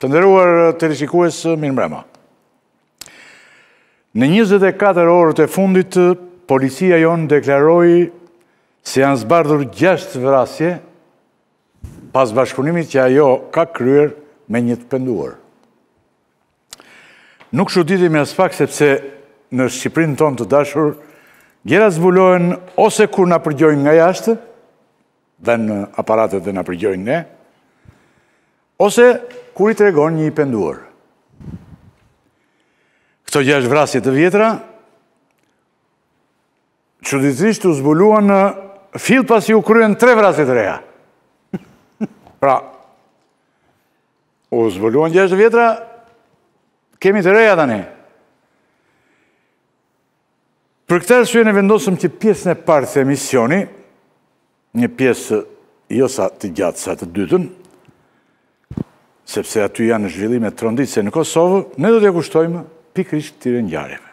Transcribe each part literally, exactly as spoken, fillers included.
Të nderuar teleshikues, mirëmbrëma. Në njëzet e katër orët e fundit, policia jonë deklaroi se janë zbardhur gjashtë vrasje pas bashkëpunimit që ajo ka kryer me një të penduar. Nuk çuditemi as pak sepse në Shqipërinë tonë të dashur, gjërat zbulohen ose kur na përgjojnë nga jashtë, dhe në aparatet dhe na përgjojnë ne, ose kur i tregon një i penduar. Këto gjashtë vrasje të vjetra, çuditërisht u zbuluan në fill pasi u kryen tre vrasje të reja. Pra, u zbuluan gjashtë vjetra, kemi të reja tani. Për këtë arsye ne vendosëm që pjesën e parë të emisioni, një pjesë jo sa të gjatë sa të dytën, sepse aty janë zhvillime tronditëse në Kosovë, ne do t'ja kushtojmë pikërisht këtyre ngjarjeve.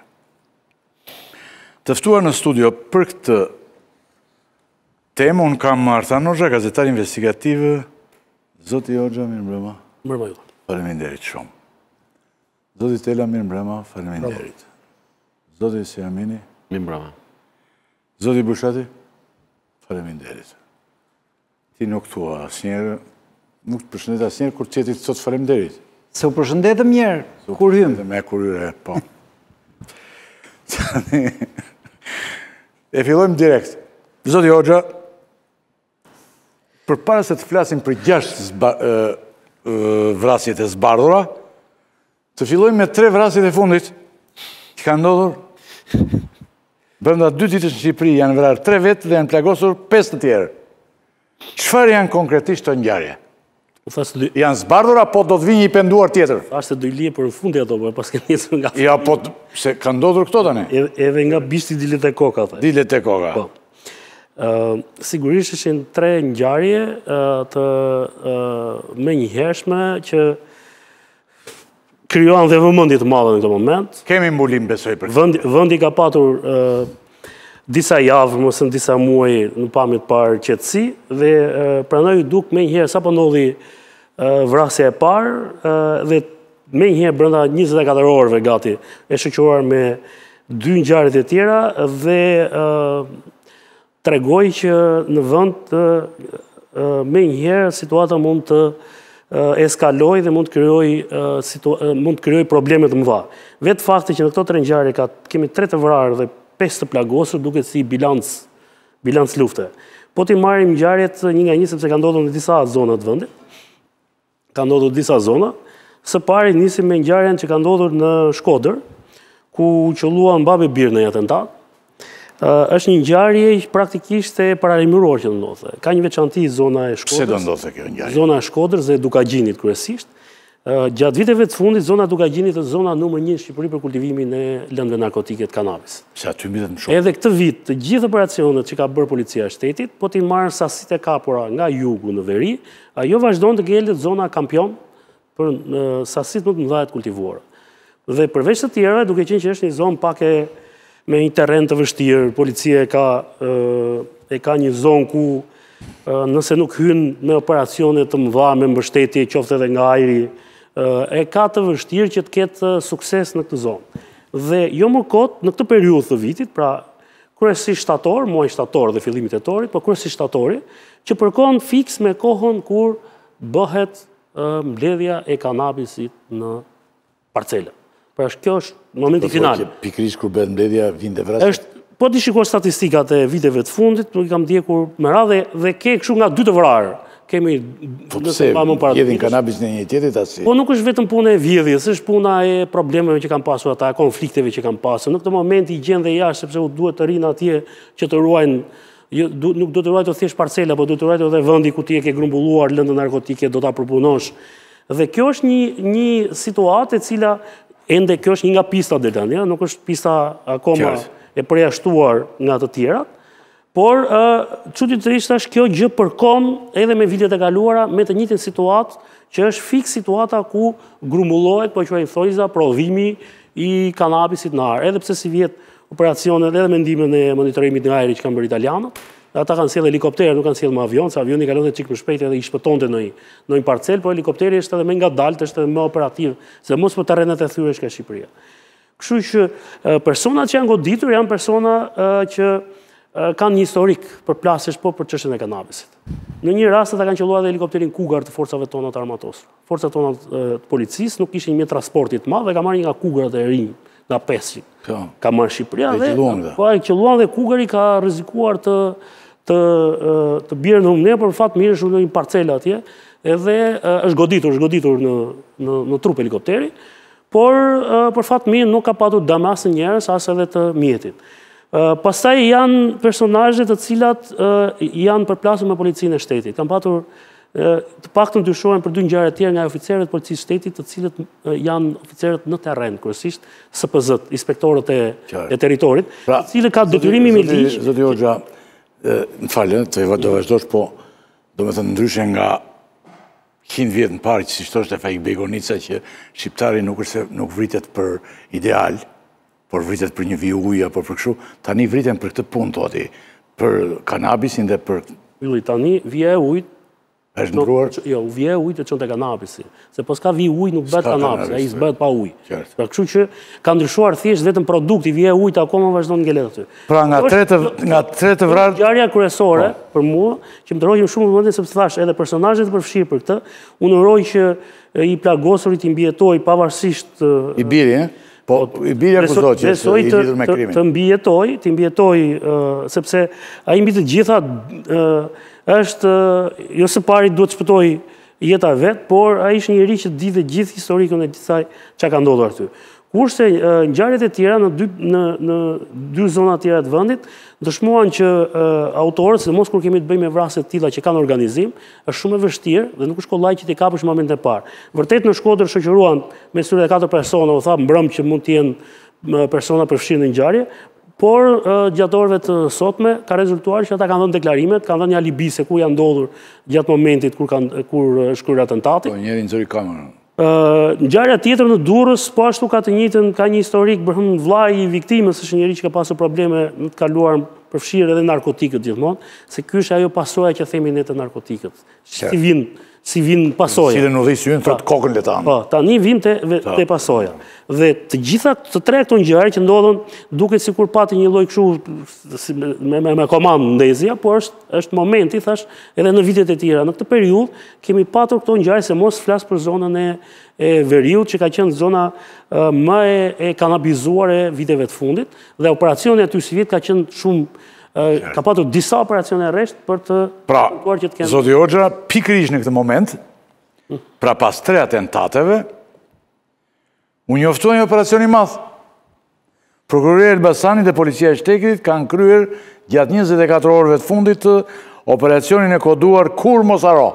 Të ftuar në studio për këtë temë, unë kam Artan Hoxha, gazetar investigativ. Zoti Hoxha, mirëmbrëma. Mirëmbrëma ju. Faleminderit shumë. Zoti Tela, mirëmbrëma, faleminderit. Zoti Siamini. Mirëmbrëma. Zoti Bushati, faleminderit. Ti nuk thua asnjëherë, nuk të përshëndet asnjëherë kur qeti të thot faleminderit. Se u përshëndetëm njerë, kur hymë. Me kur hyre, po. E fillojmë direkt. Zoti Hoxha, për para se të flasim për gjashtë vrasjet e zbardhura, të fillojmë me tre vrasjet e fundit, që ka ndodhur. Brenda dy ditësh në Shqipëri janë vrarë tre vetë dhe janë plagosur pesë të tjerë. Çfarë janë konkretisht të ngjarje? Janë zbardhur apo do të vijë një penduar tjetër? Ashtë të dojlije për në fundi ato, për pas këtë njësër nga... Ja, po, se ka ndodhur këto tani? Edhe nga bishti dilet e koka, thaj. Dilet e koka. Po. Sigurisht ishin tre ngjarje të me një hershme që krijuan dhe vëmendje të madhe në këtë moment. Kemi mbulim, besoj për këtë. Vendi ka patur disa javë, mësë në disa muaj në pamjet parë qetësi, dhe pranoj duk me njëherë sa po ndodhi vrasja e parë, dhe me njëherë brenda njëzet e katër orëve gati, e shoqëruar me dy ngjarjet e tjera, dhe tregoj që në vend me njëherë situata mund të eskaloj dhe mund të krijoj mund të krijoj probleme të mëdha. Vetë fakti që në këto tre ngjarje ka kemi tre të vrarë dhe pesë të plagosur duket si bilanc bilanc lufte. Po ti marrim ngjarjet një nga një sepse ka ndodhur në disa zona të vendit. Ka ndodhur disa zona. Së pari nisim me ngjarjen që ka ndodhur në Shkodër, ku qelluan babi bir në një atentat. Është një ngjarje praktikisht e paralajmëruar që ndodhte. Ka një veçanti zona e Shkodrës. Pse do ndodhte kjo ngjarje? Zona e Shkodrës dhe Dukagjinit kryesisht. Gjatë viteve të fundit, zona Dukagjinit është zona numër një në Shqipëri për kultivimin e lëndëve narkotike të kanabis. Se aty mbitet më shumë. Edhe këtë vit, të gjithë operacionet që ka bërë policia e shtetit, po t'i marrë sasitë e kapura nga jugu në veri, ajo vazhdon të ngelet zona kampion për sasitë më të mëdha të kultivuara. Dhe përveç të tjera, duke qenë që është një zonë pak e me një terren të vështirë, policia e ka e ka një zonë ku nëse nuk hyn me operacione të mëdha me mbështetje qoftë edhe nga ajri, e ka të vështirë që të ketë sukses në këtë zonë. Dhe jo më kot në këtë periudhë të vitit, pra kryesisht shtator, muaj shtator dhe fillimi tetorit, por kryesisht shtatori, që përkon fiks me kohën kur bëhet mbledhja e kanabisit në parcele. Pra kjo është momenti final. Pikërisht kur bëhet mbledhja vinte vrasja. Po ti shikosh statistikat e viteve të fundit, nuk i kam ndjekur me radhë dhe ke kështu nga dy të vrarë. Kemi nëse pa më para. Vjedhin kanabis në një tjetrit asi. Po nuk është vetëm puna e vjedhjes, është puna e problemeve që kanë pasur ata, konflikteve që kanë pasur. Në këtë moment i gjen dhe jashtë sepse u duhet të rinë atje që të ruajnë, nuk do të ruajtë thjesht parcela, po do të ruajtë edhe vendi ku ti e ke grumbulluar lëndë narkotike, do ta përpunosh. Dhe kjo është një një situatë e cila ende kjo është një nga pistat deri tani, nuk është pista akoma e përjashtuar nga të tjerat. Por, çuditërisht është kjo gjë përkon edhe me vitet e kaluara me të njëjtën situatë që është fiks situata ku grumbullohet, po quajmë thojza, prodhimi i kanabisit në ajër. Edhe pse si vjet operacionet edhe me ndihmën e monitorimit në ajër që kanë bërë italianët, Ata kanë sjellë helikopter, nuk kanë sjellë me avion, se avioni kalonte çik më shpejt edhe i shpëtonte në një në një parcel, por helikopteri është edhe më ngadalt, është edhe më operativ, se mos po terrenet e thyrësh ka Shqipëria. Kështu që personat që janë goditur janë persona që kanë një historik për plasësh po për çështjen e kanabisit. Në një rast ata kanë qelluar edhe helikopterin Cougar të forcave tona të armatosur. Forcat tona të policisë nuk kishin një transporti të madh dhe ka marrë një nga Cougarat e rinj, nga pesë. Ka marrë Shqipëria dhe po ai qelluan dhe Cougari ka rrezikuar të të të bjerë në humne, por në fakt mirë është në një parcelë atje, edhe është goditur, është goditur në në në trup helikopteri, por për fat mirë nuk ka patur dëm as njerëz as edhe të mjetit. Pastaj janë personazhe të cilat janë përplasur me policinë e shtetit. Kanë patur të paktën dyshohen për dy ngjarje të tjera nga oficerët e policisë shtetit, të cilët janë oficerët në terren, kryesisht S P Z, inspektorët e, e territorit, pra, të cilët ka detyrimi me ligj. Zoti Hoxha, më falë, të do vazhdosh, po do me thënë ndryshe nga qind vjetë në parë, që si shtoshtë e Faik Begonica, që shqiptari nuk është nuk vritet për ideal, por vritet për një vijë ujë apo për kështu, tani vriten për këtë punë toti, për kanabisin dhe për... Ylli, tani vije e ujtë, është ndruar? Jo, vije e ujtë e qënë të kanabisi. Se pos ka vijë ujë nuk bëhet kanabis, a i s'bëhet pa ujë. Pra kështu që ka ndryshuar thjesht vetëm produkti, vije e ujtë akoma vazhdon ngelet aty. Pra nga tre të vrarë... Ngjarja kryesore për mua, që më ndrojmë shumë momentin sepse thash edhe personazhet e përfshirë për këtë, unë uroj që i plagosurit i mbijetoj pavarësisht... I biri, e? Po, i birja kudo që i lidhur me krimin. Të mbijetoj, të mbijetoj, sepse a i mbi të gjitha është, jo së pari duhet të shpëtoj jeta vetë, por a ishë njëri që di dhe gjithë historikën e gjithaj që ka ndodhur aty. Kurse ngjarjet e tjera në dy, në, në dy zona tjera të vendit, dëshmuan që autorët, se mos kur kemi të bëjmë me vrasje të tilla që kanë organizim, është shumë e vështirë dhe nuk është kollaj që t'i kapësh në momentin e parë. Vërtet në Shkodër shoqëruan me tridhjetë e katër persona, u tha mbrëm që mund të jenë persona përfshirë në ngjarje, por gjatë orëve të sotme ka rezultuar që ata kanë dhënë deklarimet, kanë dhënë një alibi se ku janë ndodhur gjatë momentit kur kanë kur është kryer atentati. Po njëri nxori kamerën. Ngjarja tjetër në Durrës, po ashtu ka të njëjtën, ka një historik bërhëm vllai i viktimës, është njëri që ka pasur probleme në të kaluar përfshirë edhe narkotikët gjithmonë, se ky është ajo pasoja që themi ne të narkotikët. Si vin, si vin pasoja. Si dhe në udhëheqës hyn thot kokën le ta. Po, tani vin te te pasoja. Dhe të gjitha të tre këto ngjarje që ndodhen duket sikur pati një lloj kështu me me, me komandë ndezja, por është është momenti thash edhe në vitet e tjera. Në këtë periudhë kemi patur këto ngjarje, se mos flas për zonën e e Veriut, që ka qenë zona uh, më e, e kanabizuar e viteve të fundit, dhe operacioni aty si vit ka qenë shumë, uh, ka patur disa operacione rresht për të... Pra, Zoti Hoxha, pikërisht në këtë moment, pra pas tre atentateve, u njoftua një operacion i madh. Prokuroria e Elbasanit dhe policia e shtetit kanë kryer gjatë njëzet e katër orëve të fundit operacionin e koduar Kur mos haro,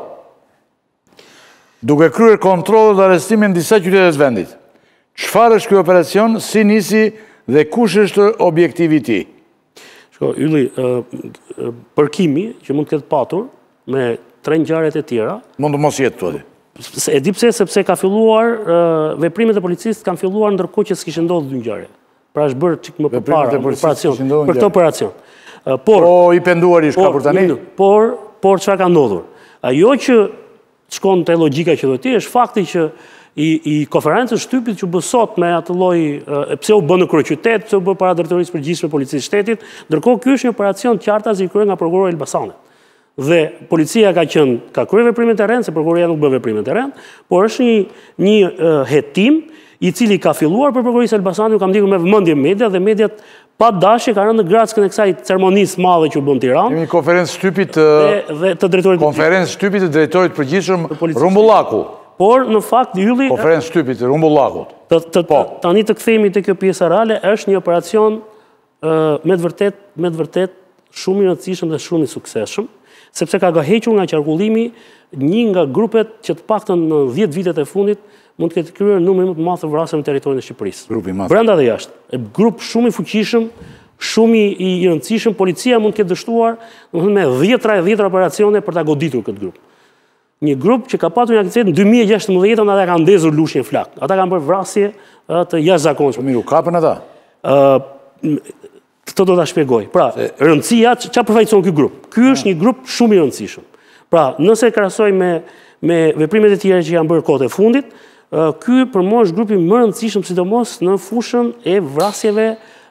duke kryer kontrollet dhe arrestimin në disa qytete të vendit. Çfarë është ky operacion, si nisi dhe kush është objektivi i tij? Shko, Ylli, përkimi që mund të ketë patur me tre ngjarjet e tjera, mund të mos jetë thotë. E di pse, sepse ka filluar veprimet e policisë kanë filluar ndërkohë që s'kishte ndodhur dy ngjarje. Pra është bërë çik më përpara operacion për këtë operacion. Por o i penduar ish ka për tani. Por por çfarë ka ndodhur? Ajo që shkon te logjika që do ti është fakti që i, i konferencës shtypit që bë sot me atë lloj pse u bën në kryeqytet, pse u bë para drejtorisë përgjithshme të policisë shtetit, ndërkohë ky është një operacion qartas i kryer nga prokurori i Elbasanit. Dhe policia ka qenë ka kryer veprimin terren, se prokuroria nuk bën veprimin terren, por është një një uh, hetim i cili ka filluar për prokurorisë Elbasanit, u kam ndjekur me vëmendje media dhe mediat pa dashje ka rënë në grackën e kësaj ceremonisë madhe që u bën në Tiranë. Kemi konferencë shtypit dhe të drejtorit konferencë shtypit të drejtorit përgjithshëm Rumbullaku. Por në fakt Ylli konferencë shtypit të Rumbullakut. Tani të kthehemi te kjo pjesa reale, është një operacion me të vërtet me të vërtet shumë i rëndësishëm dhe shumë i suksesshëm, sepse ka gahequr nga qarkullimi një nga grupet që të paktën në dhjetë vitet e fundit mund të ketë kryer numrin më të madh të vrasjeve në territorin e Shqipërisë. Grupi i madh. Brenda dhe jashtë. Grup shumë i fuqishëm, shumë i rëndësishëm, policia mund të ketë dështuar, domethënë me dhjetra e dhjetra operacione për ta goditur këtë grup. Një grup që ka patur një aktivitet në dy mijë e gjashtëmbëdhjetë, ata kanë ndezur lushnjë flak. Ata kanë bërë vrasje të jashtëzakonshme. Miru kapën ata. Ë Këtë do ta shpjegoj. Pra, rëndësia, çfarë përfaqëson ky grup? Ky është një grup shumë i rëndësishëm. Pra, nëse krahasoj me me veprimet e tjera që janë bërë kohët e fundit, ky për mua është grupi më i rëndësishëm, sidomos në fushën e vrasjeve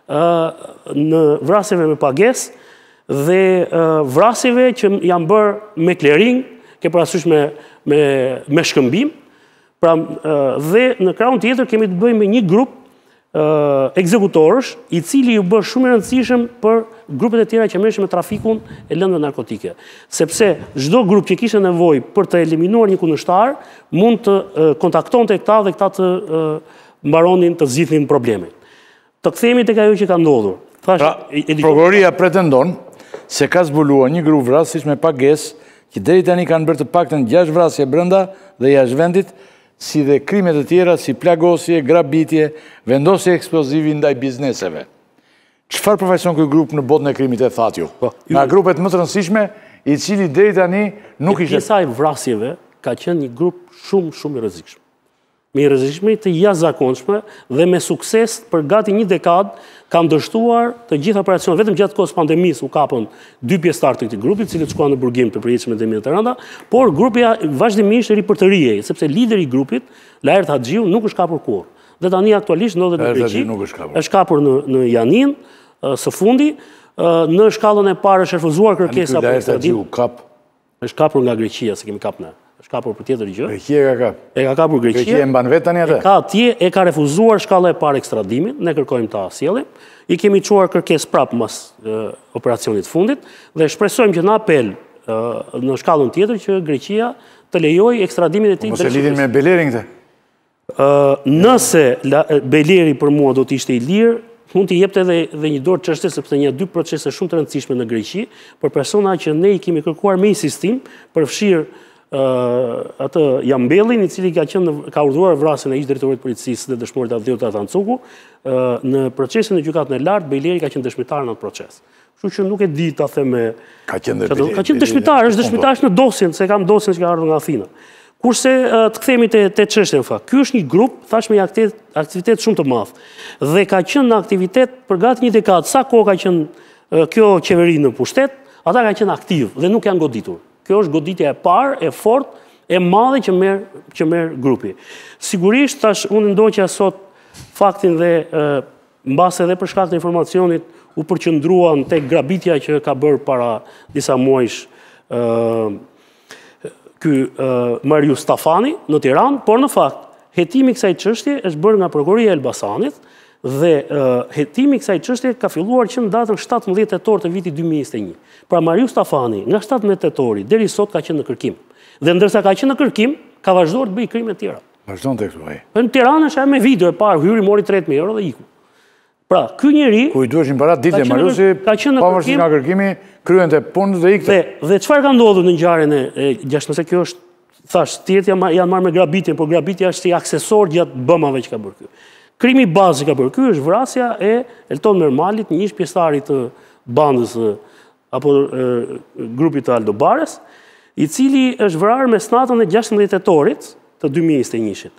në vrasjeve me pagesë dhe vrasjeve që janë bërë me clearing, ke parasysh me me me shkëmbim. Pra, dhe në krahun tjetër kemi të bëjmë me një grup ekzekutorësh, i cili u bë shumë i rëndësishëm për grupet e tjera që merreshin me trafikun e lëndëve narkotike. Sepse çdo grup që kishte nevojë për të eliminuar një kundërshtar, mund të kontaktonte këta dhe këta të mbaronin të zgjidhnin problemin. Të kthehemi tek ajo që ka ndodhur. Pra, prokuroria pretendon se ka zbuluar një grup vrasësh me pagesë që deri tani kanë bërë të paktën gjashtë vrasje brenda dhe jashtë vendit, si dhe krimet e tjera si plagosje, grabitje, vendosje eksplozivi ndaj bizneseve. Çfarë përfaqëson ky grup në botën e krimit e thatë ju? Nga grupet më të rëndësishme, i cili deri tani nuk ishte. Pjesa e vrasjeve ka qenë një grup shumë shumë i rrezikshëm. Me rrezikshmëri të jashtëzakonshme dhe me sukses për gati një dekadë kanë dështuar të gjitha operacionet. Vetëm gjatë kohës pandemisë u kapën dy pjesëtar të këtij grupi, të cilët shkuan në burgim të përjetshëm të Emirat e Rënda, por grupi vazhdimisht ri për të rije, sepse lideri i grupit, Lajert Haxhiu, nuk është kapur kurrë. Dhe tani aktualisht ndodhet në Greqi. Është kapur në në Janin së fundi, në shkallën e parë është refuzuar kërkesa për ekstradim. Është kapur nga Greqia, se kemi kapur ne. Është kapur për tjetër gjë. Greqia ka kap. E ka kapur Greqia. Greqia e mban vetë tani atë. Ka atje, e ka refuzuar shkalla e parë ekstradimin, ne kërkojmë ta sjellim. I kemi çuar kërkesë prapë mas operacionit fundit dhe shpresojmë që në apel në shkallën tjetër që Greqia të lejojë ekstradimin e tij. Mos e lidhin me Belerin këtë. Nëse Beleri për mua do të ishte i lirë, mund t'i jepte edhe dhe një dorë çështje, sepse një dy procese shumë të rëndësishme në Greqi, për persona që ne i kemi kërkuar me insistim për fshir atë Jambellin, i cili ka qenë ka urdhëruar vrasjen e ish drejtorit të policisë dhe dëshmorit Avdiot Atancuku, në procesin e gjykatën e lartë, Beleri ka qenë dëshmitar në atë proces. Kështu që nuk e di ta them me ka qenë ka qenë dëshmitar, është dëshmitar në dosjen, se kam dosjen që ka ardhur nga Athina. Kurse të kthehemi te te çështja në fakt. Ky është një grup, thash me aktivitet, aktivitet shumë të madh dhe ka qenë në aktivitet për gati një dekadë. Sa kohë ka qenë kjo qeveri në pushtet, ata kanë qenë aktiv dhe nuk janë goditur. Kjo është goditja e parë, e fortë, e madhe që merr që merr grupi. Sigurisht tash unë ndoqja sot faktin dhe mbase edhe për shkak të informacionit u përqendruan tek grabitja që ka bërë para disa muajsh ky Marius Stafani në Tiranë, por në fakt hetimi i kësaj çështje është bërë nga prokuroria e Elbasanit dhe hetimi i kësaj çështje ka filluar që në datën shtatëmbëdhjetë tetor të vitit dy mijë e njëzet e një. Pra Marius Stafani nga shtatëmbëdhjetë tetori deri sot ka qenë në kërkim. Dhe ndërsa ka qenë në kërkim, ka vazhduar të bëjë krime të tjera. Vazhdon tek këtu ai. Në Tiranë është me video e parë, hyri mori tretë mijë euro dhe iku. Pra, ky njeri ku i duheshin para ditë Mariusi, pavarësisht nga kërkimi, kryente punën dhe ikte. Dhe dhe çfarë ka ndodhur në ngjarjen e gjashtë, nëse kjo është, thash, tjerët janë marrë me grabitjen, por grabitja është si aksesor gjatë bëmave që ka bërë ky. Krimi i bazë që ka bërë ky është vrasja e Elton Mermalit, një ish pjesëtar të bandës apo grupit të Aldo Bares, i cili është vrarë me snatën e gjashtëmbëdhjetë tetorit të dy mijë e njëzet e njëit.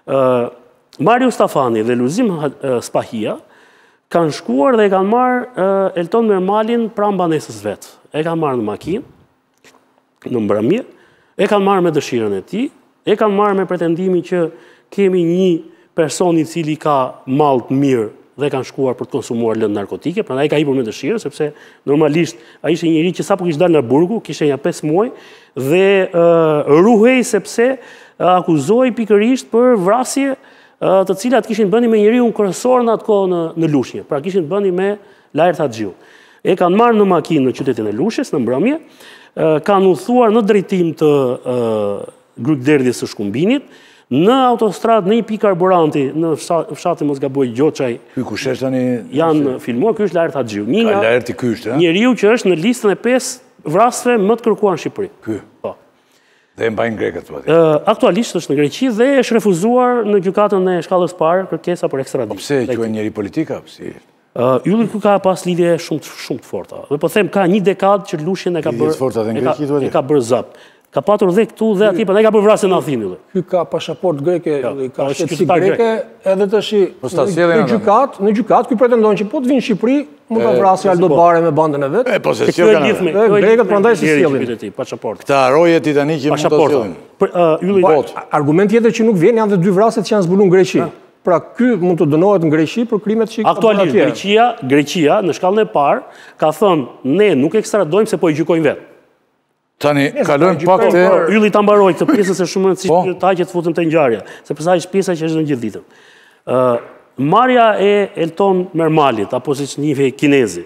Marius Stafani dhe Luzim Spahia kanë shkuar dhe e kanë marrë Elton Mermalin pranë banesës vetë. E kanë marrë në makinë, në mbrëmje, e kanë marrë me dëshirën e tij, e kanë marrë me pretendimin që kemi një person i cili ka mall të mirë dhe kanë shkuar për të konsumuar lëndë narkotike, prandaj ka hipur me dëshirë, sepse normalisht ai ishte një njerëz që sapo kishte dalë nga burgu, kishte ja pesë muaj dhe ruhej sepse akuzohej pikërisht për vrasje të cilat kishin bënë me njeriu kryesor në atë kohë në, në Lushnjë. Pra kishin bënë me Lajert Haxhiu. E kanë marrë në makinë në qytetin e Lushnjës në mbrëmje, kanë udhëtuar në drejtim të grupderdhjes së Shkumbinit, në autostradë në një pikë karburanti në fshatin mos gaboj Gjoçaj. Ky kush është tani? Janë filmuar, ky është Lajert Haxhiu. Një nga Lajert i ky është, ha? Njeriu që është në listën e pesë vrasëve më të kërkuar në Shqipëri. Ky. Po. Dhe e mbajnë grekët po aty. Aktualisht është në Greqi dhe është refuzuar në gjykatën e shkallës parë kërkesa për ekstradim. Pse quhen njëri politika? Si? Ylli ku ka pas lidhje shumë shumë të forta. Dhe po them ka një dekadë që Lushnjën e ka bërë e ka e ka bërë zap. Ka patur dhe këtu dhe atje, për ne ka për vrasje në Athinë. Ky ka pasaport greke, ka është shtetësi qytetar greke, edhe të shi në gjykat, në gjykat, ky pretendon që po të vinë në Shqipëri, mu ka vrasë Aldo Bare me bandën e vetë. E, po se Kjo s'jo e kanë. lidhme. Dhe grekët prandaj si sjellin. Këta roje titanike mund të sjellin. Po, argument tjetër që nuk vjen janë dhe dy vrasjet që janë zbuluar në Greqi. Pra ky mund të dënohet në Greqi për krimet që ka bërë Aktualisht, atje. Greqia, Greqia, në shkallën e parë, ka thënë ne nuk ekstradojmë se po i gjykojmë vetë. Tani, kalojmë pak të... Ylli ta mbaroj këtë pjesës e shumë Po. rëndësishme ta që të futëm të ngjarja, sepse sa është pjesa që është në gjithë ditën. Ë, marrja e Elton Mermalit, apo siç njihet kinezi,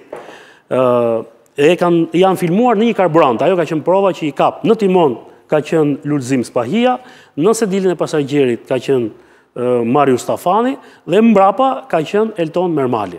ë e kanë janë filmuar në një karburant, ajo ka qenë prova që i kap. Në timon ka qenë Lulzim Spahia, në sedilin e pasagjerit ka qenë uh, Marius Stafani dhe mbrapa ka qenë Elton Mermali.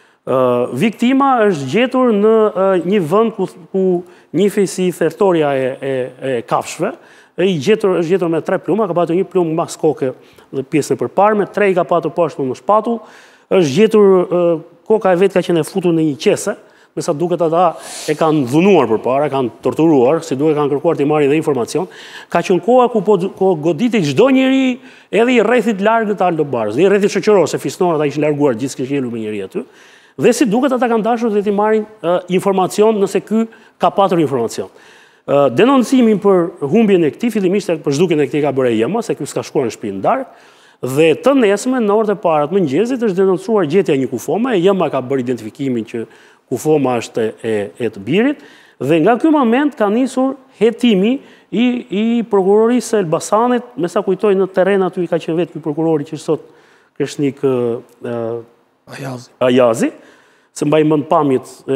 Uh, viktima është gjetur në uh, një vend ku, ku njihej si thertoria e, e, e kafshëve. E i gjetur është gjetur me tre pluma, ka patur një plumë mas koke dhe pjesën e përparme, tre i ka patur poshtë në shpatull, është gjetur uh, koka e vet ka qenë e futur në një qese, me sa duket ata e kanë dhunuar përpara, kanë torturuar, si duhet kanë kërkuar të marrin dhe informacion. Ka qenë koha ku po, po goditej çdo njeri, edhe i rrethit largët të Aldo Barës, dhe i rrethit shoqëror, se fisnorët ata ishin larguar gjithë kishë me njëri aty. Dhe si duket ata kanë dashur dhe t'i marrin uh, informacion nëse ky ka patur informacion. Uh, denoncimin për humbjen e këtij fillimisht për zhdukjen e këtij ka bërë E M A, se ky s'ka shkuar në shtëpi në darkë, dhe të nesme në orët e para të mëngjesit është denoncuar gjetja e një kufome, E M A ka bërë identifikimin që kufoma është e, e të birit, dhe nga ky moment ka nisur hetimi i, i prokurorisë së Elbasanit, me sa kujtoj në terren aty ka qenë vetë ky prokurori që sot Kreshnik uh, Ajazi. Ajazi, se mbaj mend pamjet e,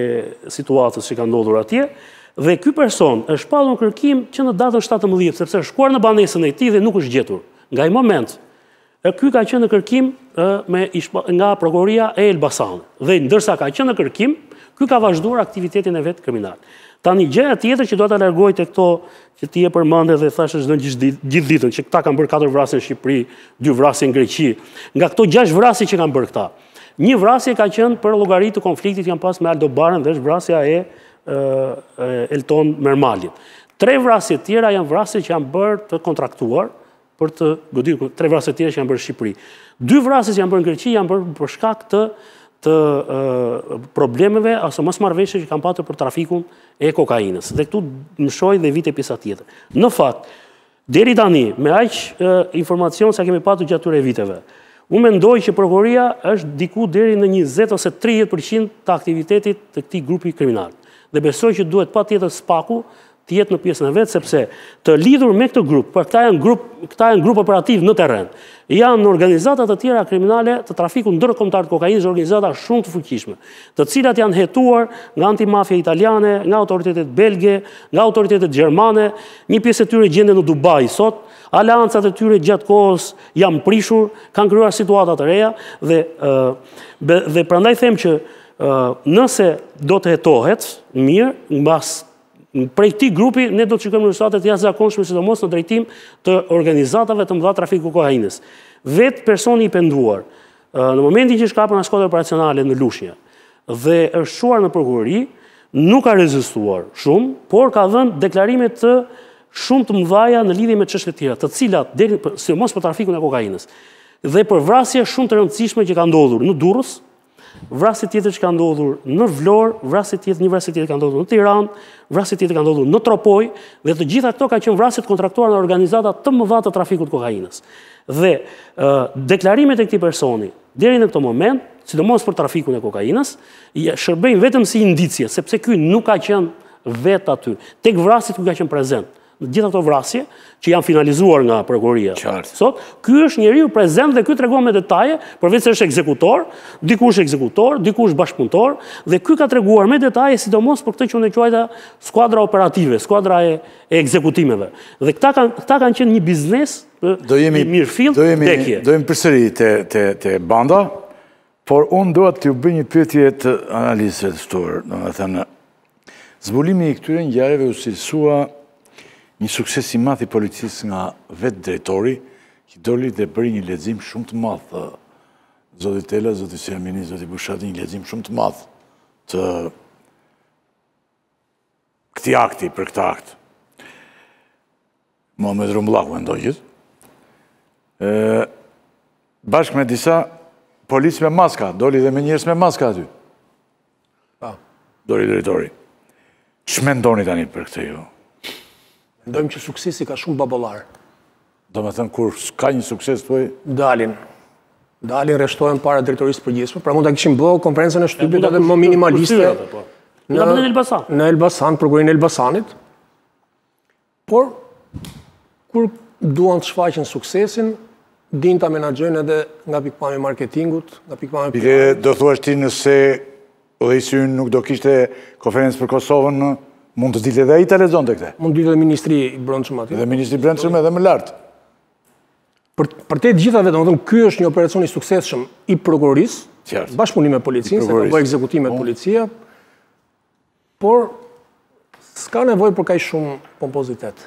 e situatës që ka ndodhur atje, dhe ky person është shpallur kërkim që në datën shtatëmbëdhjetë, sepse është shkuar në banesën e tij dhe nuk është gjetur. Nga ai moment, ky ka qenë në kërkim me, nga prokuroria e Elbasanit. Dhe ndërsa ka qenë në kërkim, ky ka vazhduar aktivitetin e vet kriminal. Tani gjëja tjetër që do ta largoj te këto që ti e përmendë dhe thash është në gjithë ditën, që këta kanë bërë katër vrasje në Shqipëri, dy vrasje në Greqi. Nga këto gjashtë vrasje që kanë bërë këta, një vrasje ka qenë për llogaritë të konfliktit që kanë pas me Aldo Barën dhe është vrasja e, e, e Elton Mermalit. Tre vrasje tjera janë vrasje që janë bërë të kontraktuar për të goditur, tre vrasje tjera që janë bërë në Shqipëri. Dy vrasje që janë bërë në Greqi janë bërë për shkak të të uh, problemeve ose mosmarrëveshje që kanë patur për trafikun e kokainës. Dhe këtu më shoj dhe vite pjesa tjetër. Në fakt, deri tani, me aq uh, informacion sa kemi patur gjatë këtyre viteve, unë mendoj që prokuroria është diku deri në njëzet ose tridhjetë përqind të aktivitetit të këtij grupi kriminal. Dhe besoj që duhet patjetër spaku të jetë në pjesën e vet, sepse të lidhur me këtë grup, për këta janë grup, këta janë grup operativ në terren. Janë organizata të tjera kriminale të trafikut ndërkombëtar të kokainës, organizata shumë të fuqishme, të cilat janë hetuar nga antimafia italiane, nga autoritetet belge, nga autoritetet gjermane, një pjesë e tyre gjenden në Dubai sot, aleancat e tyre gjatë kohës janë prishur, kanë krijuar situata të reja dhe uh, dhe prandaj them që uh, nëse do të hetohet mirë mbas prej këtij grupi ne do të shikojmë rezultate të jashtëzakonshme, sidomos në drejtim të organizatave të mëdha trafiku kokainës. Vet personi i penduar, në momentin që shkapën në shkollë operacionale në Lushnjë dhe është shuar në prokurori, nuk ka rezistuar shumë, por ka dhënë deklarime të shumë të mëdha në lidhje me çështje të tjera, të cilat deri sidomos për trafikun e kokainës dhe për vrasje shumë të rëndësishme që ka ndodhur në Durrës, vrasje tjetër që ka ndodhur në Vlorë, vrasje tjetër, një vrasje tjetër ka ndodhur në Tiranë, vrasje tjetër ka ndodhur në Tropoj, dhe të gjitha këto ka qenë vrasje të kontraktuara në organizata të mëdha të trafikut kokainës. Dhe uh, deklarimet e këtij personi deri në këtë moment, sidomos për trafikun e kokainës, shërbejnë vetëm si indicie, sepse ky nuk ka qenë vetë aty. Tek vrasjet ku ka qenë prezent. Në gjitha këto vrasje që janë finalizuar nga prokuroria. Sot, ky është njeriu prezent dhe ky tregon me detaje, përveç se është ekzekutor, dikush ekzekutor, dikush bashkëpunëtor, dhe ky ka treguar me detaje sidomos për këtë që unë e quajta skuadra operative, skuadra e, e ekzekutimeve. Dhe këta kanë këta kanë qenë një biznes do jemi, i mirëfill tekje. Do jemi përsëri te te te banda, por unë dua t'ju bëj një pyetje të analizës të ftuar, domethënë zbulimi i këtyre ngjarjeve u cilësua një sukses i madh i policisë nga vetë drejtori, që doli dhe bëri një lexim shumë të madh. Zoti Tela, zoti Sermini, zoti Bushati, një lexim shumë të madh të këtij akti, për këtë akt. Muhamet Rumbullaku mendoj gjithë. Bashkë me disa policë me maska, doli dhe me njerëz me maska aty. Doli drejtori. Ç'mendoni tani për këtë ju? Mendojmë që suksesi ka shumë babollar. Do me thënë, kur ka një sukses, thuaj... Dalin. Dalin, rreshtohen para drejtorisë përgjithshme. Pra mund ta kishim bërë konferencën e shtypit edhe më minimaliste në Elbasan. Në Elbasan, prokurorin e Elbasanit. Por, kur duan të shfaqen suksesin, din ta menaxhojnë edhe nga pikpamja e marketingut, nga pikpamja e... Pike, do thuash ti nëse udhëheqësi ynë nuk do kishte konferencë për Kosovën, mund të dilte edhe ai ta lexonte këtë. Mund të dilte edhe Ministri i Brendshëm aty. Edhe Ministri i Brendshëm edhe më lart. Për, për te gjithave, domethënë, ky është një operacion i suksesshëm i prokurorisë, bashkëpunim me policinë, se ka bërë ekzekutime të policia, por s'ka nevojë për kaq shumë pompozitet.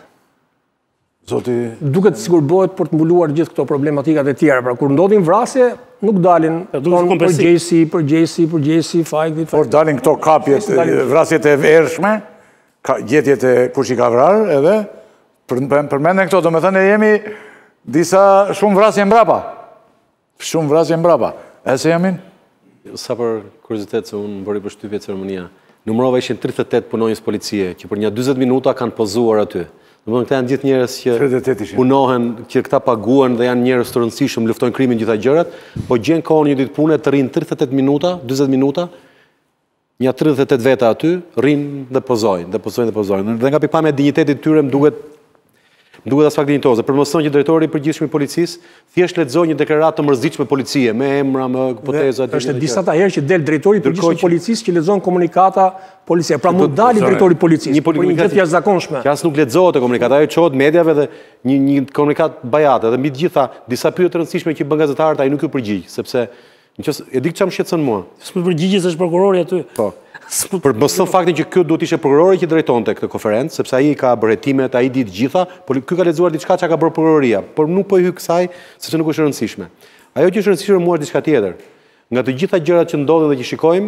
Zoti... Duket sigur bëhet për të mbuluar gjithë këto problematikat e tjera. Pra, kur ndodhin vrasje, nuk dalin përgjegjësi, përgjegjësi, përgjegjësi, fajti... Por dalin këto kapjet, vrasjet e ershme, gjetjet e kush i ka vrarë, edhe përmenden këto, do me thënë, jemi disa shumë vrasje mbrapa. Shumë vrasje mbrapa. E se jamin? Sa për kuriozitet, se unë bëri për shtypje ceremonia. Numërova ishin tridhjetë e tetë punonjës policie, që për një dyzet minuta kanë pozuar aty. Në këta janë gjithë njerëz që punohen, që këta paguhen dhe janë njerëz të rëndësishëm, luftojnë krimin gjitha gjërat, po gjen kohën një ditë pune të rinë tridhjetë e tetë minuta, dyzet minuta, një tridhjetë e tetë veta aty, rinë dhe pozojnë, dhe pozojnë dhe pozojnë. Dhe nga pikpamja e dinjitetit tyre më duket më duket as pak dinjitoze. Për mëson që drejtori i përgjithshëm i policisë thjesht lexoi një deklaratë të mërzitshme policie me emra, me hipoteza. Është disa ta herë që del drejtori i përgjithshëm i policisë që lexon komunikata policie. Pra mund dali drejtori i policisë për një gjë të jashtëzakonshme. Që as nuk lexohet komunikata, ajo çohet mediave dhe një një komunikat bajate dhe mbi të gjitha disa pyetje të rëndësishme që bën gazetarët ai nuk ju përgjigj, sepse nëse e di çam shqetëson mua. S'më përgjigjesh është prokurori aty. Po. Për mos thënë faktin që ky duhet ishte prokurori që drejtonte këtë konferencë, sepse ai ka bërë hetimet, ai di të gjitha, por ky ka lexuar diçka që ka bërë prokuroria, por nuk po i hyj kësaj sepse nuk është e rëndësishme. Ajo që është e rëndësishme mua është diçka tjetër. Nga të gjitha gjërat që ndodhin dhe që shikojmë,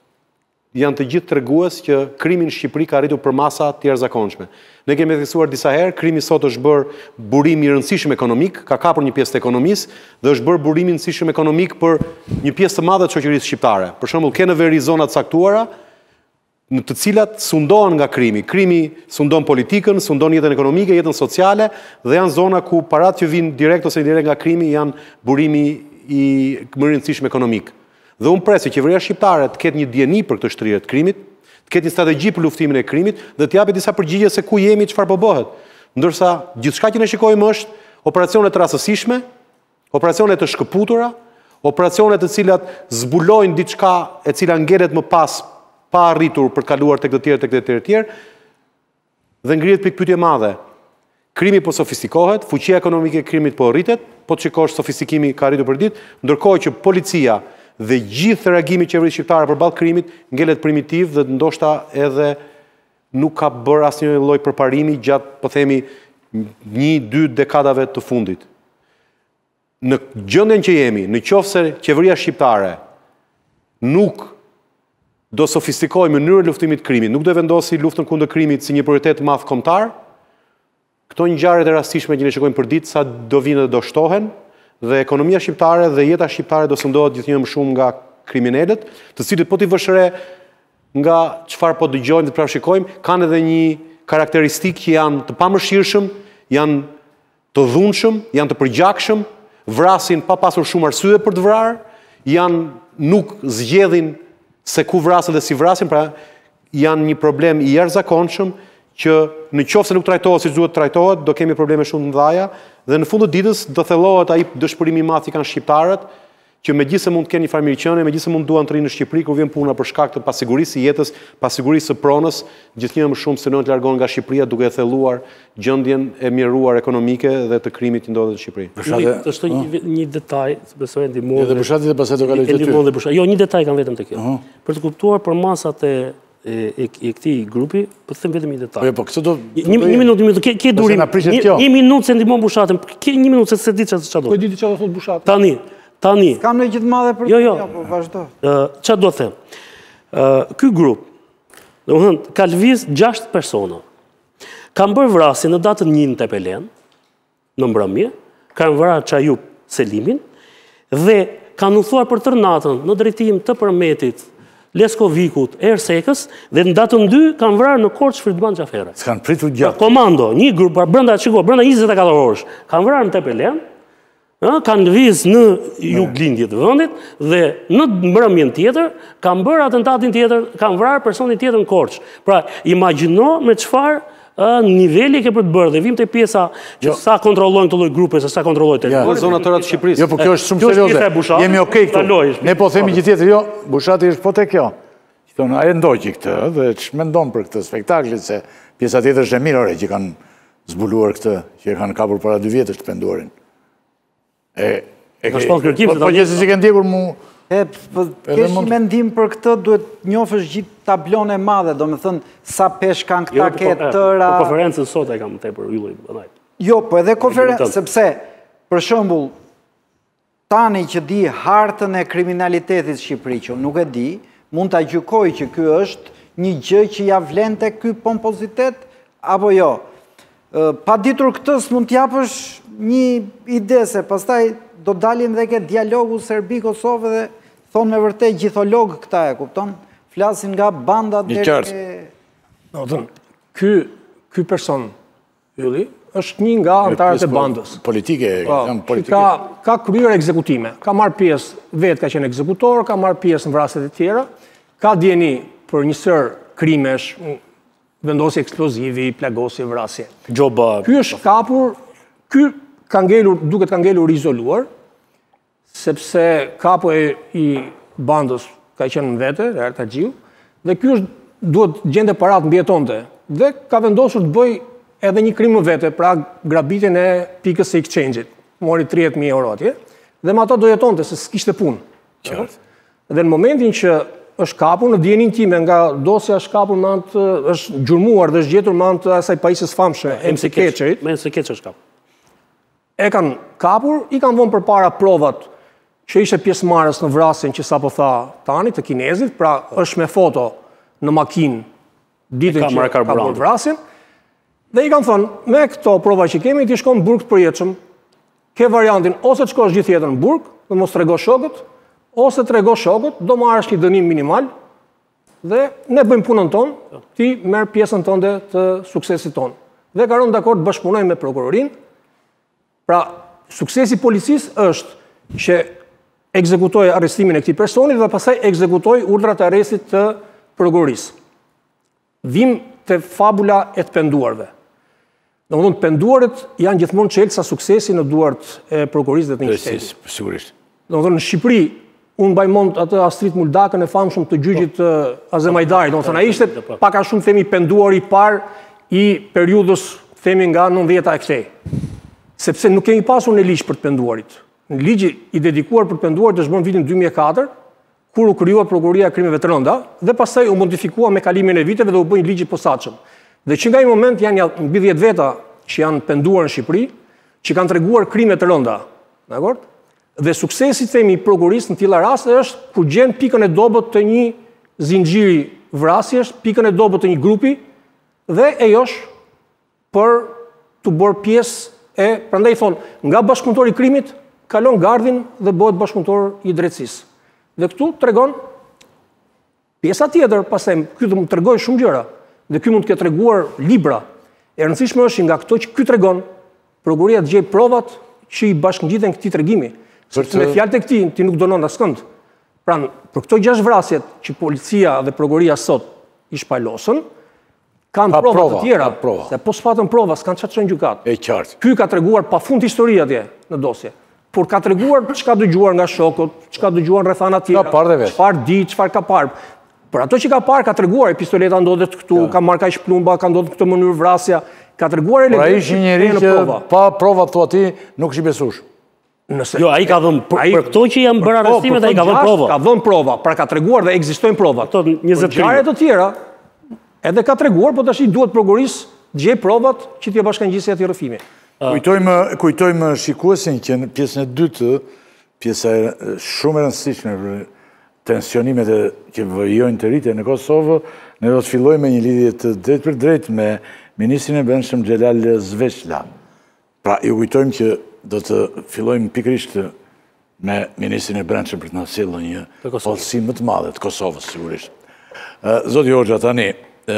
janë të gjithë tregues që krimi në Shqipëri ka arritur për masa të jashtëzakonshme. Ne kemi theksuar disa herë, krimi sot është bërë burim i rëndësishëm ekonomik, ka kapur një pjesë të ekonomisë dhe është bërë burim i rëndësishëm ekonomik për një pjesë të madhe të shoqërisë shqiptare. Për shembull, ke në veri zona të caktuara në të cilat sundohen nga krimi. Krimi sundon politikën, sundon jetën ekonomike, jetën sociale dhe janë zona ku paratë që vinë direkt ose indirekt nga krimi janë burimi i më i rëndësishëm ekonomik. Dhe unë pres që qeveria shqiptare të ketë një dieni për këtë shtrirje të krimit, të ketë një strategji për luftimin e krimit dhe të japë disa përgjigje se ku jemi, çfarë po bëhet. Ndërsa gjithçka që ne shikojmë është operacione të rastësishme, operacione të shkëputura, operacione të cilat zbulojnë diçka e cila ngelet më pas pa arritur për të kaluar tek të tjerë tek të tjerë të tjerë dhe ngrihet pikpyetje madhe. Krimi po sofistikohet, fuqia ekonomike e krimit po rritet, po të shikosh sofistikimi ka arritur për ditë, ndërkohë që policia dhe gjithë reagimi i qeverisë shqiptare përballë krimit ngelet primitiv dhe ndoshta edhe nuk ka bërë asnjë lloj përparimi gjatë, po themi, një dy dekadave të fundit. Në gjendjen që jemi, në qoftë se qeveria shqiptare nuk do sofistikojë mënyrën e luftimit të krimit, nuk do vendosi luftën kundër krimit si një prioritet madh kombëtar, këto ngjarje të rastishme që ne shikojmë përditë sa do vinë dhe do shtohen, dhe ekonomia shqiptare dhe jeta shqiptare do sundohet gjithnjë më shumë nga kriminalët, të cilët po t'i vësh re nga çfarë po dëgjojmë dhe pra shikojmë, kanë edhe një karakteristikë që janë të pamëshirshëm, janë të dhunshëm, janë të përgjakshëm, vrasin pa pasur shumë arsye për të vrarë, janë nuk zgjedhin se ku vrasin dhe si vrasin, pra janë një problem i jashtëzakonshëm që në qoftë se nuk trajtohet siç duhet trajtohet, do kemi probleme shumë të mëdha dhe në fund të ditës do thellohet ai dëshpërimi i madh që kanë shqiptarët, që megjithëse mund të kenë një farë mirëqenie, megjithëse mund duan të rinë në Shqipëri kur vjen puna për shkak të pasigurisë së jetës, pasigurisë së pronës, gjithnjë më shumë synojnë të largohen nga Shqipëria duke thelluar gjendjen e miruar ekonomike dhe të krimit që ndodhet në Shqipëri. Është është një një detaj, besoj ndihmon. Edhe përshtatet dhe pastaj do kaloj te ty. Jo, një detaj kam vetëm tek kjo. Për të kuptuar për masat e e këtij grupi, po them vetëm një detaj. Po këtë do një minutë, një minutë, ke ke durim. Një minutë se ndihmon Bushatin. Ke një minutë se di çfarë do. Po di çfarë do thot Bushati. Tani, tani. Kam në gjithë madhe për jo, jo. po vazhdo. Çfarë do të them? Ky grup, domethënë, ka lëviz gjashtë persona. Kam bërë vrasje në datën një në Tepelen, në mbrëmje, kanë vrarë Çajup Selimin, dhe kanë udhëtuar për tërë natën në drejtim të Përmetit, Leskovikut, Ersekës, dhe në datën dy kanë vrarë në Korçë Friedman Xhafera. S'kan pritur gjatë. Komando, një grup, brenda, shiko, brenda njëzet e katër orësh, kanë vrarë në Tepelen, kanë lëviz në juglindje të vendit, dhe në mbrëmjen tjetër, kanë bërë atentatin tjetër, kanë vrarë personin tjetër në Korçë. Pra, imagjino me çfarë niveli ke për të bërë, dhe vim të pjesa që sa kontrollojnë të lloj grupe, se sa kontrollojnë të Në zonatorat të Shqipërisë. Jo, po kjo është shumë serioze. Jemi okej këtu. Ne po themi gjithë tjetër, jo, Bushati është po te kjo. Që thonë, a e ndoqi këtë, dhe që mendon për këtë spektaklit, se pjesa tjetër është e mirë ore, që kanë zbuluar këtë, që e kanë kapur para dy vjetësh të penduarin. E, e Ka shpall kërkim, po gjithë si ke ndjekur mu... E, kesh një mendim për këtë, duhet njofësh gjithë tablon e madhe, do me thënë, sa pesh kanë këta ketë tëra... Po konferencën sot e kam tepër yllim. Jo, po edhe konferencë, sepse, për shembull, tani që di hartën e kriminalitetit Shqipëri, që nuk e di, mund ta gjykoj që ky është një gjë që ja vlente ky pompozitet, apo jo. Pa ditur këtës mund t'japësh një ide se pastaj do dalin dhe ke dialogu Serbi-Kosovë dhe thonë me vërtet gjitholog këta e, kupton? Flasin nga banda dhe ke... Në dhënë, ky person, Ylli, është një nga antarët e bandës. Politike, politike. Ka kryer ekzekutime, ka marrë pjesë, vetë ka qenë ekzekutor, ka marrë pjesë në vrasjet e tjera, ka djeni për një sër krimesh, vendosi eksplozivi, plagosi, vrasje. Gjoba... Ky është kapur, ky ka ngelur, duket ka ngelur izoluar, sepse kapo e i bandës ka qenë në vete, Erta Gjiu, dhe ky është duhet gjende parat mbjetonte, dhe ka vendosur të bëj edhe një krim në vete, pra grabitin e pikës e exchange-it, mori tridhjetë mijë euro atje, dhe me ato do jetonte, se s'kishte punë. Dhe në momentin që është kapur në dijenin time, nga dosja është kapur me anë, është gjurmuar dhe është gjetur me anë të asaj pajisës famshme, M C Keqerit. Me M C Keqe është kapur. E kanë kapur, i kanë vonë për para provat që ishe pjesëmarrës në vrasjen që sa po tha Tani, të kinezit, pra është me foto në makinë ditën që ka bërë vrasjen, dhe i kanë thënë, me këto prova që kemi, ti shkon në burg të përjetshëm, ke variantin ose të shkosh gjithë jetën në burg, dhe mos trego shokët, ose trego shokët, do marrësh një dënim minimal, dhe ne bëjmë punën tonë, ti merr pjesën tënde të suksesit tonë. Dhe ka rënë dakord të bashkëpunojmë me prokurorin. Pra, suksesi policisë është që ekzekutoj arrestimin e këtij personi dhe pastaj ekzekutoj urdhrat e arrestit të prokurorisë. Vim te fabula e të penduarve. Domethënë, penduarët janë gjithmonë çelësa suksesi në duart e prokurorisë dhe të një shteti. Sigurisht. Domethënë, në Shqipëri, unë mbaj mend atë Astrid Muldakën e famshëm të gjyqit Azemajdarit. Domethënë, ai ishte pak a shumë themi penduari i parë i periudhës themi nga nëntëdhjetat e këtej. Sepse nuk kemi pasur në ligj për të penduarit. Në ligji i dedikuar për të penduarit është bërë në vitin dy mijë e katër, kur u krijua Prokuroria e Krimeve të Rënda, dhe pastaj u modifikua me kalimin e viteve dhe u bë një ligj i posaçëm. Dhe që nga ai moment janë mbi dhjetë veta që janë penduar në Shqipëri, që kanë treguar krime të rënda. Dakor? Dhe suksesi themi i prokurorisë në tilla raste është kur gjen pikën e dobët të një zinxhiri vrasjesh, pikën e dobët të një grupi dhe e josh për të bërë pjesë e, prandaj thonë, nga bashkëpunëtori i krimit kalon gardhin dhe bëhet bashkëpunëtor i drejtësisë. Dhe këtu tregon pjesa tjetër, pastaj ky do të tregoj shumë gjëra, dhe ky mund të ketë treguar libra. E rëndësishme është nga këto që ky tregon, prokuroria të gjej provat që i bashkëngjiten këtij tregimi. Sepse me fjalët e këtij ti nuk dënon askënd. Pra, për këto gjashtë vrasjet që policia dhe prokuroria sot i shpalosën, kanë prova të tjera, se po s'patën prova, s'kanë çfarë çojnë gjykat. E qartë. Ky ka treguar pafund histori atje në dosje. Por ka treguar çka dëgjuar nga shokut, çka dëgjuar rrethana tjera, çfarë di, çfarë ka parë. Por ato që ka parë ka treguar, pistoleta ndodhet këtu, ka marrë kaq plumba, ka ndodhur këtë mënyrë vrasja, ka treguar elementë. Por ai është një njerëz që pa prova thua ti nuk është i besuar. Nëse jo, ai ka dhënë për këto që janë bërë arrestimet, ai ka dhënë prova. Ka dhënë prova, pra ka treguar dhe ekzistojnë prova. Ato njëzet ngjarje të tjera edhe ka treguar, po tash i duhet prokurorisë të gjejë provat që t'i bashkangjisë atij rrëfimi. Kujtojmë, kujtojmë shikuesin që në pjesën e dytë, pjesa shumë e rëndësishme për tensionimet që vijojnë të rritje në Kosovë, ne do të fillojmë me një lidhje të drejtë për drejtë me Ministrin e Brendshëm Xhelal Zveçla. Pra, ju kujtojmë që do të fillojmë pikrisht me Ministrin e Brendshëm për të na sjellë një hollësi më të madhe të Kosovës, sigurisht. Zoti Hoxha, tani,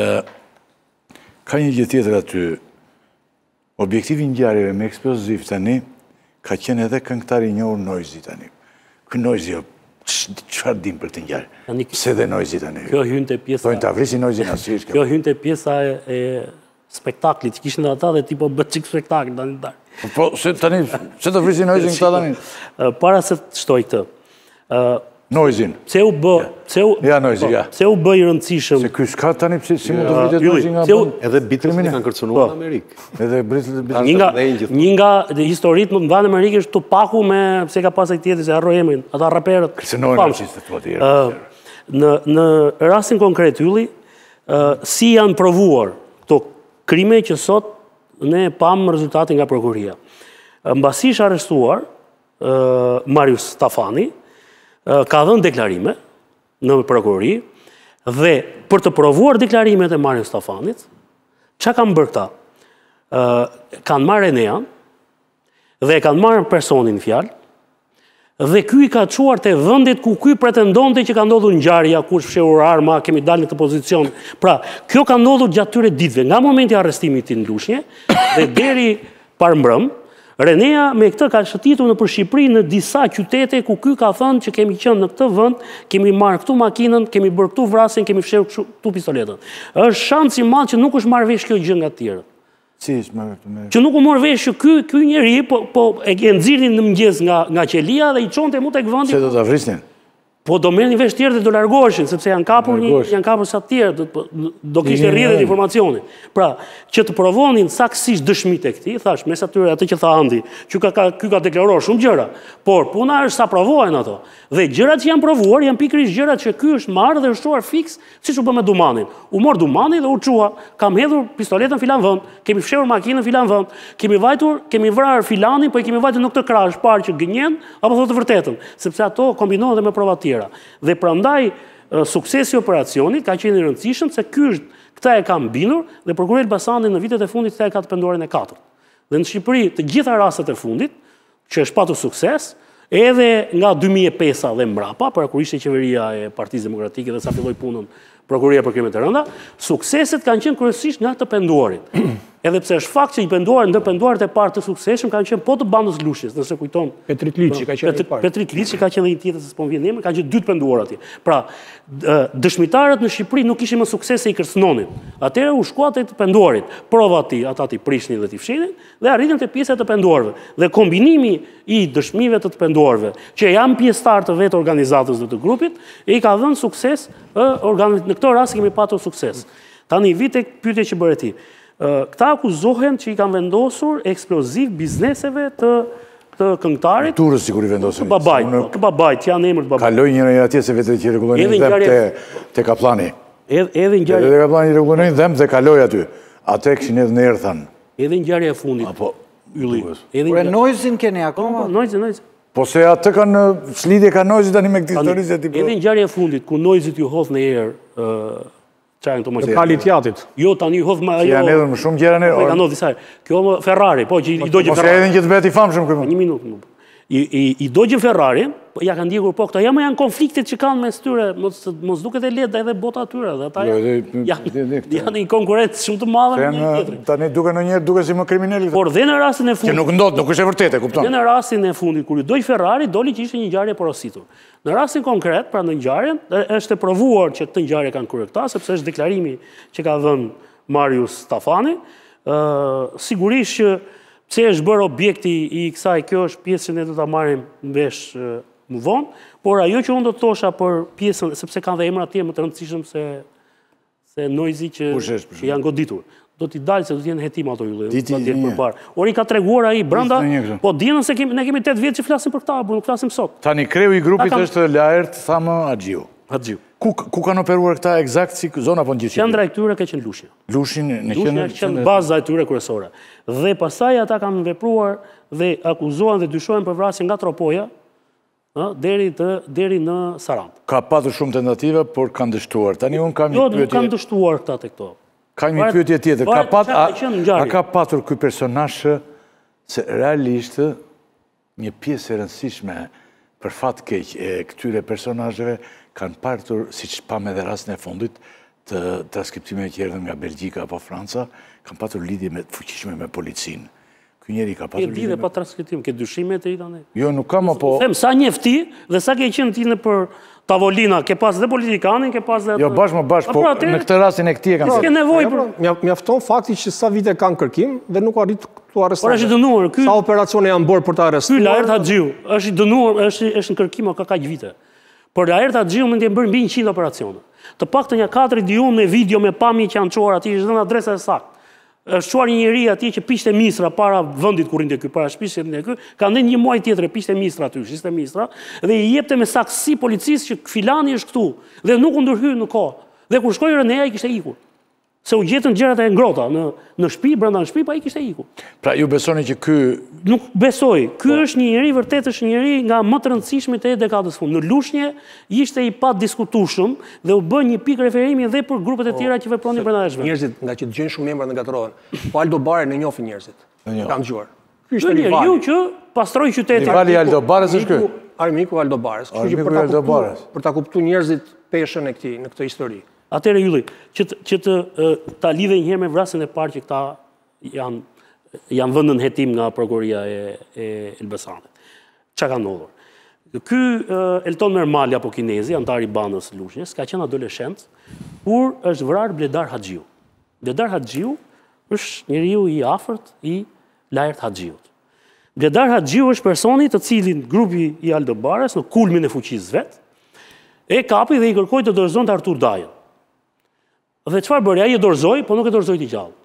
ka një gjë tjetër aty. Objektivi i ngjarjeve me eksploziv tani ka qenë edhe këngëtari i njohur Noizi tani. Ky Noizi, çfarë dim për këtë ngjarje? Pse dhe Noizi tani? Kjo hynte pjesa. Thonë ta vrisin Noizin asnjëherë. Kjo hynte pjesa e spektaklit, kishin ata dhe tipo bë çik spektakl tani. Po, se tani, se të vrisin Noizin këta tani? Para se të shtoj këtë. Noizin. Pse u bë, pse u Ja, Noizi, ja. Pse u bë i rëndësishëm. Se ky s'ka tani pse si mund të vritet Noizi nga edhe Beatles kanë kërcënuar në Amerikë. Edhe Beatles. Një nga një nga historitë më të mëdha në Amerikë është Tupacu me pse ka pasur tjetër se harroi emrin, ata raperët. Kërcënojnë artistë të tjerë. Në në rastin konkret ylli, si janë provuar këto krime që sot ne pam rezultatin nga prokuroria. Mbasi është arrestuar Marius Stafani, ka dhënë deklarime në prokurori dhe për të provuar deklarimet e Marius Stafanit, çka kanë bërë këta? Kanë marrë Enean dhe kanë marrë personin fjalë dhe ky i ka çuar te vendet ku ky pretendonte që ka ndodhur ngjarja, kush fshehur arma, kemi dalë në këtë pozicion. Pra, kjo ka ndodhur gjatë tyre ditëve, nga momenti i arrestimit të Lushnje dhe deri parmbrëm. Renea me këtë ka shëtitur në për Shqipëri në disa qytete ku ky ka thënë që kemi qenë në këtë vend, kemi marrë këtu makinën, kemi bërë këtu vrasjen, kemi fshehur këtu pistoletën. Është shans i madh që nuk është marrë vesh kjo gjë nga të tjerët. Si është marrë këtë me? Që nuk u mor vesh që ky ky njeri po po e nxirrin në mëngjes nga nga qelia dhe i çonte mu tek vendi. Se do ta vrisnin. Po do merrnin vesh tjerë dhe do largoheshin, sepse janë kapur një, janë kapur sa të tjerë, do, do kishte rrjedhë informacioni. Pra, që të provonin saktësisht dëshmitë e këtij, thash, mes atyre atë që tha Andi, që ka, ka ky ka deklaruar shumë gjëra, por puna është sa provohen ato. Dhe gjërat që janë provuar janë pikërisht gjërat që ky është marrë dhe është çuar fiks, siç u bë me Dumanin. U mor Dumani dhe u çua, kam hedhur pistoletën filan vend, kemi fshehur makinën filan vend, kemi vajtur, kemi vrarë filanin, po i kemi vajtur në këtë krah, parë që gënjen apo thotë të vërtetën, sepse ato kombinohen dhe me prova të tjera. Dhe prandaj suksesi i operacionit ka qenë i rëndësishëm se ky është këta e ka mbinur dhe prokurori Elbasani në vitet e fundit këta e ka të penduarin e katërt. Dhe në Shqipëri të gjitha rastet e fundit që është patur sukses, edhe nga dy mijë e pesë dhe mbrapa, para kur ishte qeveria e Partisë Demokratike dhe sa filloi punën prokuroria për krimet e rënda, sukseset kanë qenë kryesisht nga të penduarit. Edhe pse është fakt që i penduar ndër penduarit e parë të suksesshëm kanë qenë po të bandës Lushnjës, nëse kujton. Petrit Liçi ka qenë i parë. Petrit Liçi ka qenë një tjetër se s'po vjen emri, kanë qenë dy të penduar atje. Pra, dëshmitarët në Shqipëri nuk kishin më sukses se i kërcënonin. Atëherë u shkuat te të penduarit. Provat ti, ata ti prishnin dhe ti fshinin dhe arritën te pjesa e të penduarve. Dhe kombinimi i dëshmive të të penduarve, që janë pjesëtar të vetë organizatës dhe të grupit, i ka dhënë sukses organit. Në këtë rast kemi patur sukses. Tani vite pyetje që bëre ti. Këta akuzohen që i kanë vendosur eksploziv bizneseve të të këngëtarit. Turës sikur i vendosin. Babait, kë babait, janë emër të babait. Kaloi njëra atje se vetë që rregullojnë dhem te te Kaplani. Edhe edhe ngjarja. Edhe Kaplani rregullojnë dhem dhe kaloi aty. Atë kishin edhe në erë than. Edhe ngjarja e fundit. Apo ylli. Edhe Por Noizin keni akoma? Noizin, Noizin. Po se atë kanë slidhje ka Noizi tani me këtë histori se ti. Edhe ngjarja e fundit ku Noizit ju hodh në erë çajin të mos. Kalit jatit. Jo tani hodh më ajo. Janë edhe më shumë gjëra ne. Ka ndodhur disa. Kjo më Ferrari, po që i dogjë Ferrari. Po se edhe një të vet i famshëm këtu. Një minutë. I i i dogjën Ferrari, po ja kanë ndjekur po këto. Ja më janë konfliktet që kanë mes tyre, mos mos duket e lehtë edhe bota atyre, dhe ata janë janë një konkurrencë shumë të madhe me një tjetrin. Tani duken ndonjëherë duke si më kriminalë. Por dhe në rastin e fundit. Që nuk ndodh, nuk është e vërtetë, kupton. Dhe në rastin e fundit kur i doj Ferrari, doli që ishte një ngjarje porositur. Në rastin konkret, pra në ngjarjen, është e provuar që këtë ngjarje kanë kryer këta, sepse është deklarimi që ka dhënë Marius Stafani. Ë sigurisht që pse është bërë objekti i kësaj, kjo është pjesë që ne do ta marrim në vesh më vonë, por ajo që unë do të thosha për pjesën, sepse kanë dhe emra atje më të rëndësishëm se se Noizi që, që janë goditur. Do t'i dalë se do t'jenë hetim ato ylle, do t'jenë përpara. Ori ka treguar ai brenda, po dinë se kemi, ne kemi tetë vjet që flasim për këta, por nuk flasim sot. Tani kreu i grupit kam... është Laert Thamë Haxhiu. Haxhiu. Ku ku kanë operuar këta eksakt si zona apo gjithë? Qendra e këtyre ka qenë Lushnja. Lushin në qendër. Lushnja qenë baza e tyre kryesore. Dhe pastaj ata kanë vepruar dhe akuzohen dhe dyshohen për vrasje nga Tropoja, ë deri të deri në Sarand. Ka patur shumë tentativa, por kanë dështuar. Tani un kam një pyetje. Jo, nuk kanë dështuar këta tek këto. Ka një pyetje tjetër. Ka pat, a, a ka patur ky personazh se realisht një pjesë e rëndësishme për fat keq e këtyre personazheve kanë partur, siç pam edhe rastin e fundit të transkriptimeve që erdhën nga Belgjika apo Franca, kanë patur lidhje me fuqishme me policinë. Ky njeri ka patur lidhje me... pa transkriptim, ke dyshime të i tani? Jo, nuk kam apo... Them, sa njefti dhe sa ke qenë ti në për tavolina, ke pas dhe politikanin, ke pas dhe... Jo, bashkë më bashkë, po në këtë rastin e këti e kanë... S'ke nevoj për... Mjafton fakti që sa vite kanë kërkim dhe nuk arrit të arrestojnë. Por është i dënuar, ky... Sa operacione janë bërë për të arrestuar... Ky Lajert Haxhiu, është i dënuar, është në kërkim ka kaq vite. Por Lajert Haxhiu mund të bërë mbi njëqind operacione. Të paktën ja katër diun me video me pamje që janë çuar aty, është dhënë adresa e saktë. Është çuar një njeri aty që pishte misra para vendit kur rinte ky, para shtëpisë rinte ky, ka ndonjë një muaj tjetër e pishte misra aty, ishte misra, dhe i jepte me saksi policisë që filani është këtu dhe nuk u ndërhyr në kohë. Dhe kur shkoi Renea i kishte ikur. Se u gjetën gjërat e ngrota në në shtëpi, brenda në shtëpi, pa i kishte ikur. Pra ju besoni që ky nuk besoj. Ky është një njeri vërtet është një njeri nga më të rëndësishmit e dekadës fund. Në Lushnjë ishte i pa diskutueshëm dhe u bë një pikë referimi edhe për grupet e tjera që vepronin brenda shtëpisë. Njerëzit nga që dëgjojnë shumë emra dhe gaturohen. Po Aldo Bare në njohin njerëzit. Kam dëgjuar. Ky ishte njeriu që pastroi qytetin. Rivali Aldo Bares është ky. Armiku Aldo Bares. Kështu që për ta kuptuar, për ta kuptuar njerëzit peshën e këtij në këtë histori. Atëre Ylli, që të, që të ta lidhe njëherë me vrasjen e parë që këta janë, janë vënë në hetim nga prokuroria e, e Elbasanit. Çka ka ndodhur? Ky Elton Mermali apo kinezi, antar i bandës Lushnjës, ka qenë adoleshent kur është vrarë Bledar Haxhiu. Bledar Haxhiu është njeriu i afërt i Lajert Haxhiut. Bledar Haxhiu është personi të cilin grupi i Aldo Bares në kulmin e fuqisë vet e kapi dhe i kërkoi të dorëzonte Artur Dajën. Dhe çfarë bëri? Ai e dorëzoi, po nuk e dorëzoi të gjallë.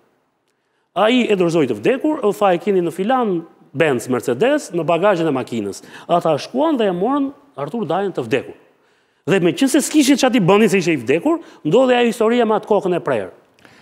Ai e dorëzoi të vdekur, u tha e keni në filan Benz Mercedes në bagazhin e makinës. Ata shkuan dhe e morën Artur Dajën të vdekur. Dhe meqense s'kishin çati bënin se ishte i vdekur, ndodhi ajo historia me atë kokën e prerë.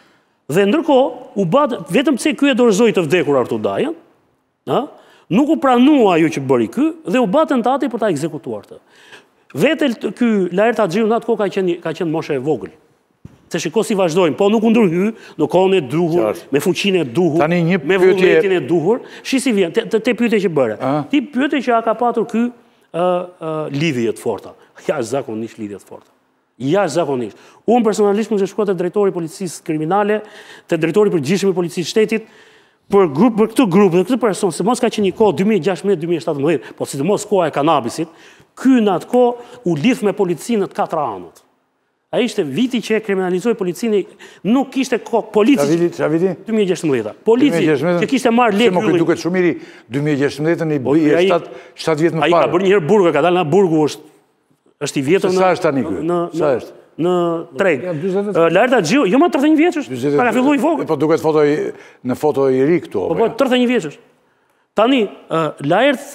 Dhe ndërkohë u bë vetëm pse ky e dorëzoi të vdekur Artur Dajën, ëh, nuk u pranua ajo që bëri ky dhe u bë tentati për ta ekzekutuar të. Vetë ky Lajert Haxhiu në atë kohë ka qenë ka qenë moshe e vogël. Se shiko si vazhdojnë, po nuk u ndërhy në kohën e duhur, me fuqinë e duhur, me vullnetin e duhur. Shi si vjen, te, te pyetje që bëre. Ti pyetje që a ka patur ky uh, uh, lidhje të forta. Jashtëzakonisht lidhje të forta. Jashtëzakonisht. Unë personalisht mund të shkoj te drejtori i policisë kriminale, te drejtori i përgjithshëm i policisë shtetit, për grup për këtë grup dhe këtë person, se mos ka qenë një kohë dy mijë e gjashtëdhjetë dy mijë e shtatëdhjetë, po sidomos koha e kanabisit, ky në atë kohë u lidh me policinë në të katra anët. Ai ishte viti që e kriminalizoi policinë, nuk kishte kohë polici. Çfarë viti? dy mijë e gjashtëdhjetë. Polici që kishte marrë lekë. Më duket shumë i ri. dy mijë e gjashtëdhjetën i bëi shtatë vjet më parë. Ai ka bërë një herë burgu, ka dalë nga burgu, është është i vjetër në. Sa është tani ky? Sa është? Në treg. Lajert Haxhiu, jo më tridhjetë një vjeç është. Ka filluar i vogël. Po duket foto në foto i ri këtu. Po po tridhjetë një vjeç është. Tani Lajert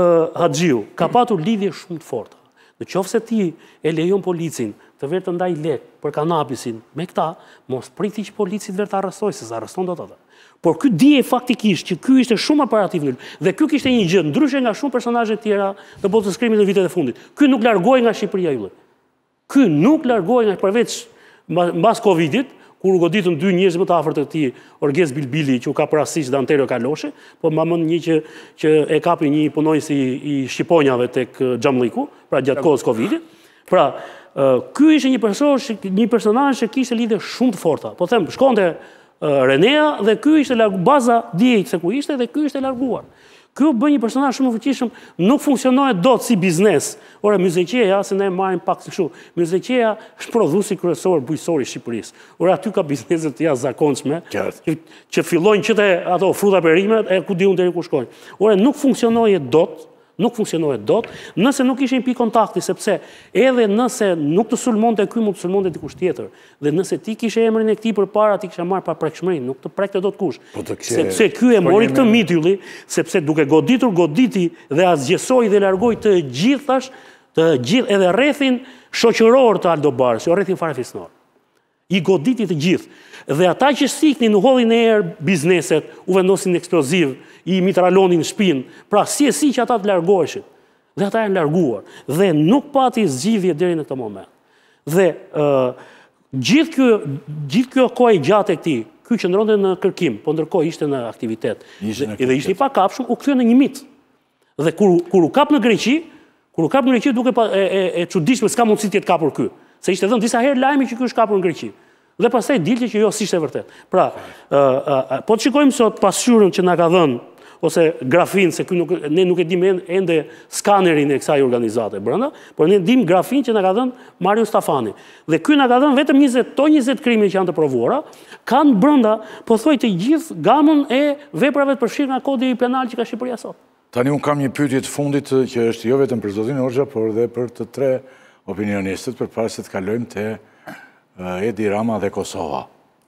Haxhiu ka patur lidhje shumë të forta. Në qoftë se ti e lejon policin të verë të ndaj lek për kanabisin me këta, mos priti që policit verë të arrestoj, se s'arreston do të ata. Por ky dije faktikisht që ky ishte shumë operativ në dhe ky kishte një gjë ndryshe nga shumë personazhe të tjera të botës krimit në vitet e fundit. Ky nuk largohej nga Shqipëria ylle. Ky nuk largohej nga përveç mbas Covidit, kur u goditën dy njerëz më të afërt të tij, Orges Bilbili që u ka parasisht dhe Anterio Kaloshi, po më mend një që që e kapi një punonjës i, i shqiponjave tek Xhamlliku, pra gjatë kohës Covidit. Pra, ky ishte një personazh, një personazh që kishte lidhje shumë të forta. Po them, shkonte Renea dhe ky ishte larg baza diej se ku ishte dhe ky ishte larguar. Ky u bë një personazh shumë i fuqishëm, nuk funksionoi dot si biznes. Ora Myzeqeja, se ne marrim pak kështu. Myzeqeja është prodhuesi kryesor bujqësor i Shqipërisë. Ora aty ka biznese të jashtëzakonshme që, që fillojnë që te ato fruta perimet e ku diun deri ku shkojnë. Ora nuk funksionoi dot. Nuk funksionoi dot, nëse nuk ishin pi kontakti, sepse edhe nëse nuk të sulmonte ky, mund të sulmonte dikush tjetër. Dhe nëse ti kishe emrin e këtij përpara, ti kishe marrë pa prekshmërinë, nuk të prekte dot kush. Sepse ky e mori këtë mitylli, sepse duke goditur, goditi dhe asgjësoi dhe largoi të gjithash, të gjithë edhe rrethin shoqëror të Aldo Bares, jo rrethin fare fisnor. I goditi të gjithë. Dhe ata që siknin në hodhin e erë bizneset, u vendosin eksploziv, i mitralonin në shpinë, pra si e si që ata të largoheshin. Dhe ata janë larguar. Dhe nuk pati zgjidhje deri në këtë moment. Dhe uh, Gjithë kjo, gjithë kjo kohë gjatë e këtij, ky qëndronte në kërkim, po ndërkohë ishte në aktivitet. Dhe ishte i pakapshëm, u kthye në një mit. Dhe kur kur u kap në Greqi, kur u kap në Greqi duke pa, e, e, e çuditshme s'ka mundësi të jetë kapur ky. Se ishte dhënë disa herë lajmi që ky është kapur në Greqi. Dhe pastaj dilte që jo s'ishte vërtet. Pra, uh, uh, po të shikojmë sot pasqyrën që na ka dhënë ose grafin, se nuk, ne nuk e dim ende skanerin e kësaj organizate brenda, por ne dim grafin që na ka dhënë Mario Stafani. Dhe ky na ka dhënë vetëm njëzet, to njëzet krime që janë të provuara, kanë brenda, po thoj të gjithë gamën e veprave të përfshirë nga kodi penal që ka Shqipëria sot. Tani unë kam një pyetje të fundit që është jo vetëm për zotin Hoxha, por edhe për të tre opinionistët, përpara se të kalojmë te Edi Rama dhe Kosova.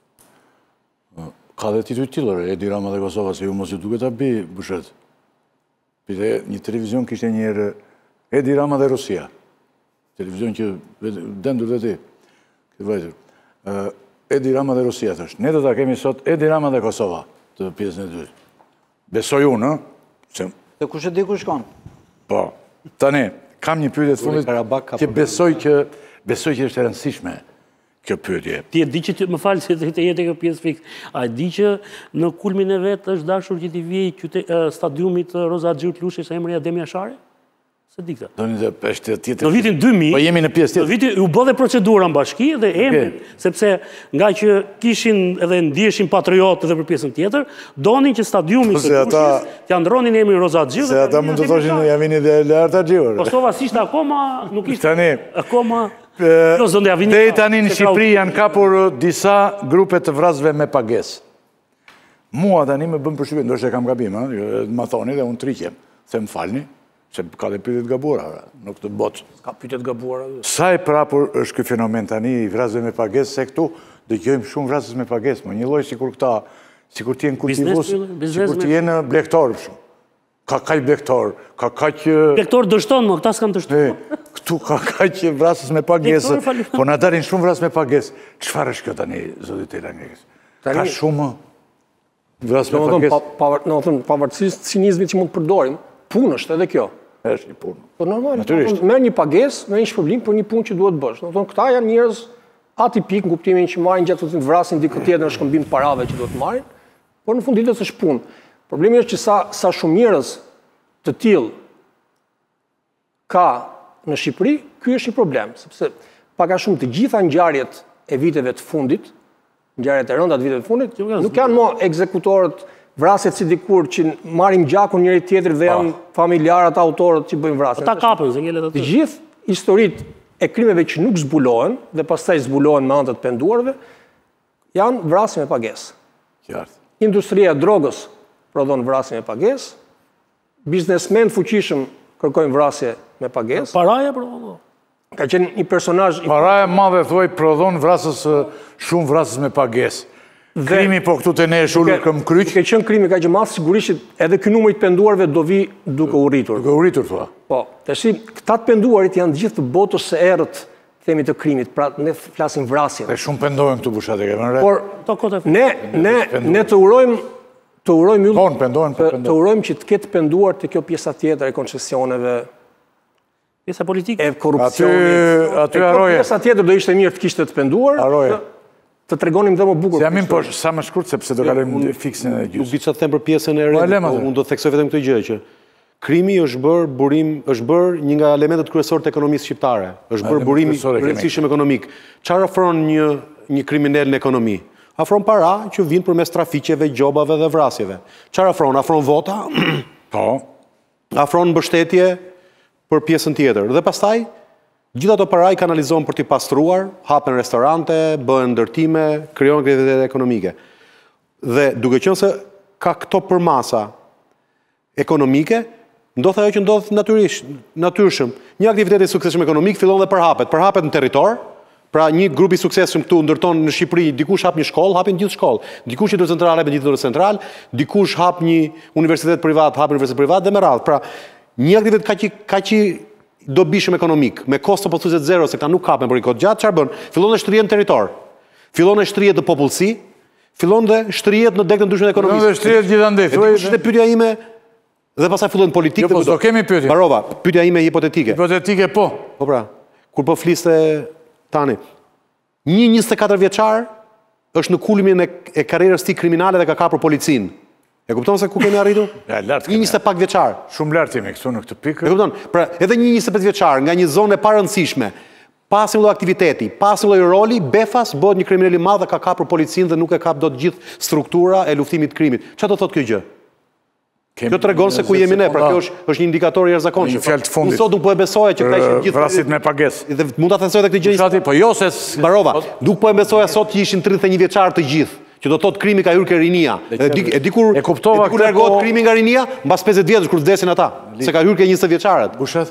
Ka dhe titull tillër, Edi Rama dhe Kosova, se ju mos ju duket ta bi bushet. Pite një televizion kishte njëherë Edi Rama dhe Rusia. Televizion që dendur dhe ti. Këtë vajtër. Edi Rama dhe Rusia, thështë. Ne do ta kemi sot Edi Rama dhe Kosova, të pjesën e dytë. Besoj unë, ë? Dhe kush e di ku shkon? Po. Tani, kam një pyetje të fundit që besoj që besoj që është e rëndësishme. Kjo pyetje. Ti e di që më falë se të jetë kjo pjesë fikse. A e di që në kulmin e vetë është dashur që t'i vijë stadiumit Roza Xhut Lushi sa emri Adem Jashari? Se di këtë. Do një është tjetër. Në vitin dy mijë. Po jemi në pjesë tjetër. Në vitin u bë dhe procedura në bashki dhe emri, sepse nga që kishin edhe ndiheshin patriotë edhe për pjesën tjetër, donin që stadiumi të Lushis t'ia ndronin emrin Roza Xhut. Se ata mund të thoshin ja vini dhe larta Xhur. Kosova s'ishte akoma, nuk ishte tani akoma. Deri tani në Shqipëri janë kapur disa grupe të vrasëve me pagesë. Mua tani më bën përshtypje, ndoshta kam gabim, ëh, ma thoni dhe unë triqem. Se më falni, se ka dhe pyetje të gabuara në këtë botë. Ka pyetje të gabuara. Sa e prapur është ky fenomen tani i vrasëve me pagesë, se këtu dëgjojmë shumë vrasës me pagesë, më një lloj sikur këta, sikur të jenë kultivues, sikur të jenë blegtor shumë. Ka kaq blektor, ka kaq... Blektor dështon, më, këta s'kam dështon. Këtu ka kaq vrasës me pagesë, po na dalin shumë vrasës me pagesë. Çfarë është kjo tani, zoti Telangekës? Ka shumë vrasës me pagesë. Në thënë, pavarësisht cinizmit që mund të përdorim, punë është edhe kjo. Është një punë. Po normal, merr një pagesë, merr një shpërblim për një punë që duhet bësh. Do të thonë, këta janë njerëz atipik në kuptimin që marrin gjatë të vrasin dikë tjetër në shkëmbim të parave që duhet marrin, por në fund ditës është punë. Problemi është që sa, sa shumë njerëz të tillë ka në Shqipëri, ky është një problem, sepse pak a shumë të gjitha ngjarjet e viteve të fundit, ngjarjet e rënda të viteve të fundit, nuk janë më ekzekutorët, vrasjet si dikur që marrin gjakun njëri tjetrit dhe janë familjarët autorët që bëjnë vrasje. Ata kapen, se ngjelet aty. Të gjithë historitë e krimeve që nuk zbulohen dhe pastaj zbulohen me anë të penduarve, janë vrasje me pagesë. Qartë. Industria e drogës prodhon vrasje me pagesë, biznesmen fuqishëm kërkojnë vrasje me pagesë. Paraja prodhon. Ka qenë një personazh i Paraja e madhe thuaj prodhon vrasës shumë vrasës me pagesë. Krimi po këtu te ne është ulur këm kryq. Ka qenë krimi ka që madh sigurisht edhe ky numër i penduarve do vi duke u rritur. Duke u rritur thua. Po, tash këta të penduarit janë gjithë të botës së errët themi të krimit, pra ne flasim vrasje. Dhe shumë pendohen këtu bushat e kemë. Por ne ne ne të urojmë të urojmë Pon, pendohen, të, të urojmë që të ketë penduar të kjo pjesa tjetër e koncesioneve, pjesa politike, e korrupsionit. Aty aty haroje. Pjesa tjetër do ishte mirë të kishte të penduar. Haroje. Të, të tregonim dhe më bukur. Se jamin po sa më shkurt sepse do kalojmë fiksin e gjysmë. Nuk di çfarë të them për pjesën e re. Unë do të theksoj vetëm këtë gjë që krimi është bërë burim, është bërë një nga elementet kryesorë të ekonomisë shqiptare. Është bërë burim i rëndësishëm ekonomik. Çfarë ofron një një kriminal në ekonomi? Afron para që vinë përmes trafiqeve, gjobave dhe vrasjeve. Çfarë afron? Afron vota, po. Afron mbështetje për pjesën tjetër. Dhe pastaj gjithë ato para i kanalizohen për t'i pastruar, hapen restorante, bëhen ndërtime, krijohen aktivitete ekonomike. Dhe duke qenë se ka këto përmasa ekonomike, ndodh ajo që ndodh natyrisht, natyrshëm. Një aktivitet i suksesshëm ekonomik fillon dhe përhapet, përhapet në territor. Pra një grup i suksesshëm këtu ndërton në Shqipëri, dikush hap një shkollë, hapin gjithë shkollë. Dikush një hidrocentral, hapin gjithë hidrocentral, dikush hap një universitet privat, hap universitet privat dhe me radhë. Pra, një aktivitet kaq i kaq i dobishëm ekonomik, me kosto pothuajse zero, se këta nuk kapen për një kohë gjatë, çfarë bën? Fillon të shtrihet në territor. Fillon të shtrihet në popullsi, fillon të shtrihet në degët ndryshme ekonomike. Fillon të shtrihet gjithandej. Thuaj pyetja ime dhe pastaj fillon politikë. Jo, po do kemi pyetje. Barova, pyetja ime hipotetike. Hipotetike po. Po pra, kur po fliste tani, Një njëzet e katër vjeçar është në kulmin e karrierës tij kriminale dhe ka kapur policinë. E kupton se ku kemi arritur? Ja, lart. Një njëzet e pak vjeçar. Shumë lart jemi këtu në këtë pikë. E kupton? Pra, edhe një njëzet e pesë vjeçar nga një zonë e parëndësishme, pas një lloj aktiviteti, pas një lloj roli, befas bëhet një kriminal i madh dhe ka kapur policinë dhe nuk e kap dot gjithë struktura e luftimit të krimit. Çfarë do thotë kjo gjë? Kjo tregon se ku jemi ne, pra kjo është është një indikator i jashtëzakonshëm. Një fjalë të fundit. Unë sot nuk po e besoja që këta ishin gjithë vrasit me pagesë. Dhe mund ta thensoj edhe këtë gjë. Fshati, po jo se Barova, nuk po e besoja sot që ishin tridhjetë e një vjeçar të gjithë. Që do thotë krimi ka hyrë ke rinia. E di kur e kuptova kur largohet krimi nga rinia, mbas pesëdhjetë vjetësh kur vdesin ata, se ka hyrë ke njëzet vjeçarët. Bushet?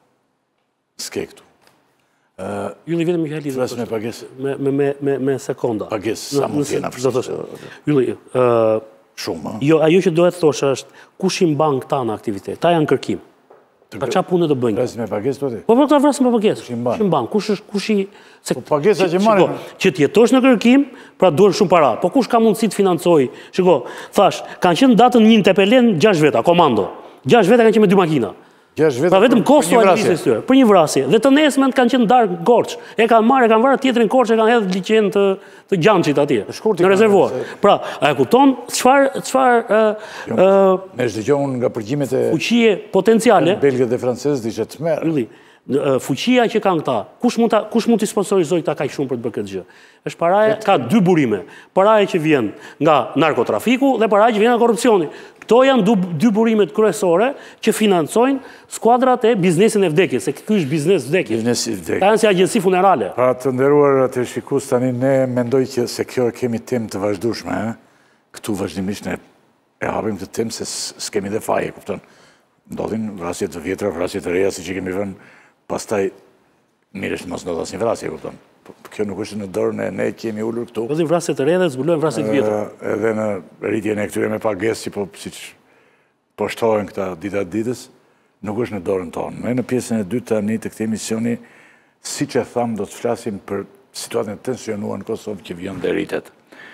S'ke këtu. Ylli vetëm Mihajli. Vrasit me pagesë. Me me me me sekonda. Pagesë sa mund të jenë afërsisht. Ylli, ë shumë. Jo, ajo që dohet thosh është kush i mban këta në aktivitet. Ta janë kërkim. Pra çfarë punë do bëjnë? Vrasit me pagesë do ti? Po po këta vrasin me pagesë. Kush i mban? Kush i mban? Kush është kush i se po pagesa që marrin. Që të jetosh në kërkim, pra duhen shumë para. Po kush ka mundësi të financojë? Shiko, thash, kanë qenë datën një në Tepelen gjashtë veta, komando. gjashtë veta kanë qenë me dy makina. Pra vetëm kosto e lëvizjes tyre, për një vrasje. Dhe të nesmen kanë qenë darkë Korç. E kanë marrë, e kanë varë tjetrin Korç, e kanë hedhë liçen të të Gjançit atje. Në rezervuar. Pra, a e kupton çfarë çfarë ë ne dëgjon nga përgjimet e fuqie potenciale belgët dhe francezët ishte tmerr. Fuqia që kanë këta, kush mund ta kush mund të sponsorizojë këta kaq shumë për të bërë këtë gjë? Është paraja, ka dy burime. Paraja që vjen nga narkotrafiku dhe paraja që vjen nga korrupsioni. Këto janë dy burimet kryesore që financojnë skuadrat e biznesin e vdekjes, se ky është biznes vdekjes. Biznesi i vdekjes. Ta janë si agjenci funerale. Pra të nderuar atë shikues, tani ne mendoj që se kjo kemi temë të vazhdueshme, ëh. Këtu vazhdimisht ne e hapim këtë temë se s'kemi dhe faje, kupton. Ndodhin vrasje të vjetra, vrasje të reja, siç e kemi vënë. Pastaj, mirë është mos ndodh asnjë vrasje, kupton. Kjo nuk është në dorën e ne kemi ulur këtu. Ndodhin vrasje të reja dhe zbulojnë vrasje të vjetra. Edhe në rritjen e këtyre me pagesë, që po siç poshtohen këta dita ditës, nuk është në dorën tonë. Ne në pjesën e dytë tani të këtij emisioni, siç e tham, do të flasim për situatën e tensionuar në Kosovë që vjen dhe rritet.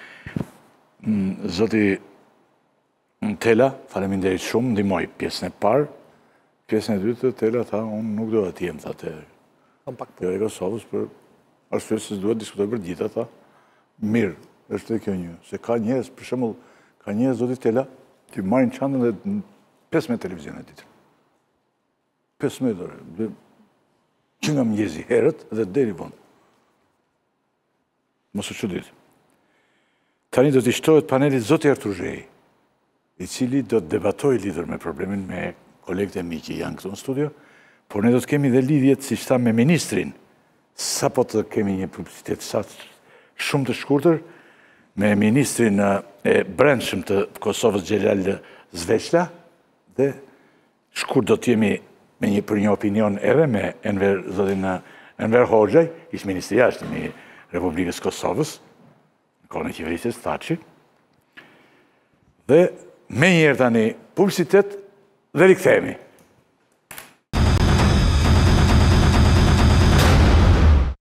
Zoti Tela, faleminderit shumë, ndihmoi pjesën e parë. Pjesën e dytë, Tela tha, unë nuk do të jem, tha, te kjo e Kosovës, për arsye se duhet diskutoj për gjitha, tha. Mirë, është dhe kjo një. Se ka njerëz, për shembull, ka njerëz, zoti Tela, që marrin çantën dhe pesëmbëdhjetë televizione ditën. pesëmbëdhjetë, që nga mëngjesi herët dhe deri vonë. Mos u çudit. Tani do t'i shtohet panelit zoti Artur Zhej, i cili do të debatojë lidhur me problemin me kolegët e mi që janë këtu në studio, por ne do të kemi dhe lidhjet, si shta, me ministrin. Sa po të kemi një publicitet sa shumë të shkurtër, me ministrin e brendshëm të Kosovës Xhelal Zveçla, dhe shkurt do të jemi me një për një opinion edhe me Enver, zotin Enver Hoxhaj, ish ministri jashtëm i Republikës Kosovës, në kohën e qeverisjes Thaçi, dhe me njërë tani publicitet dhe rikthehemi.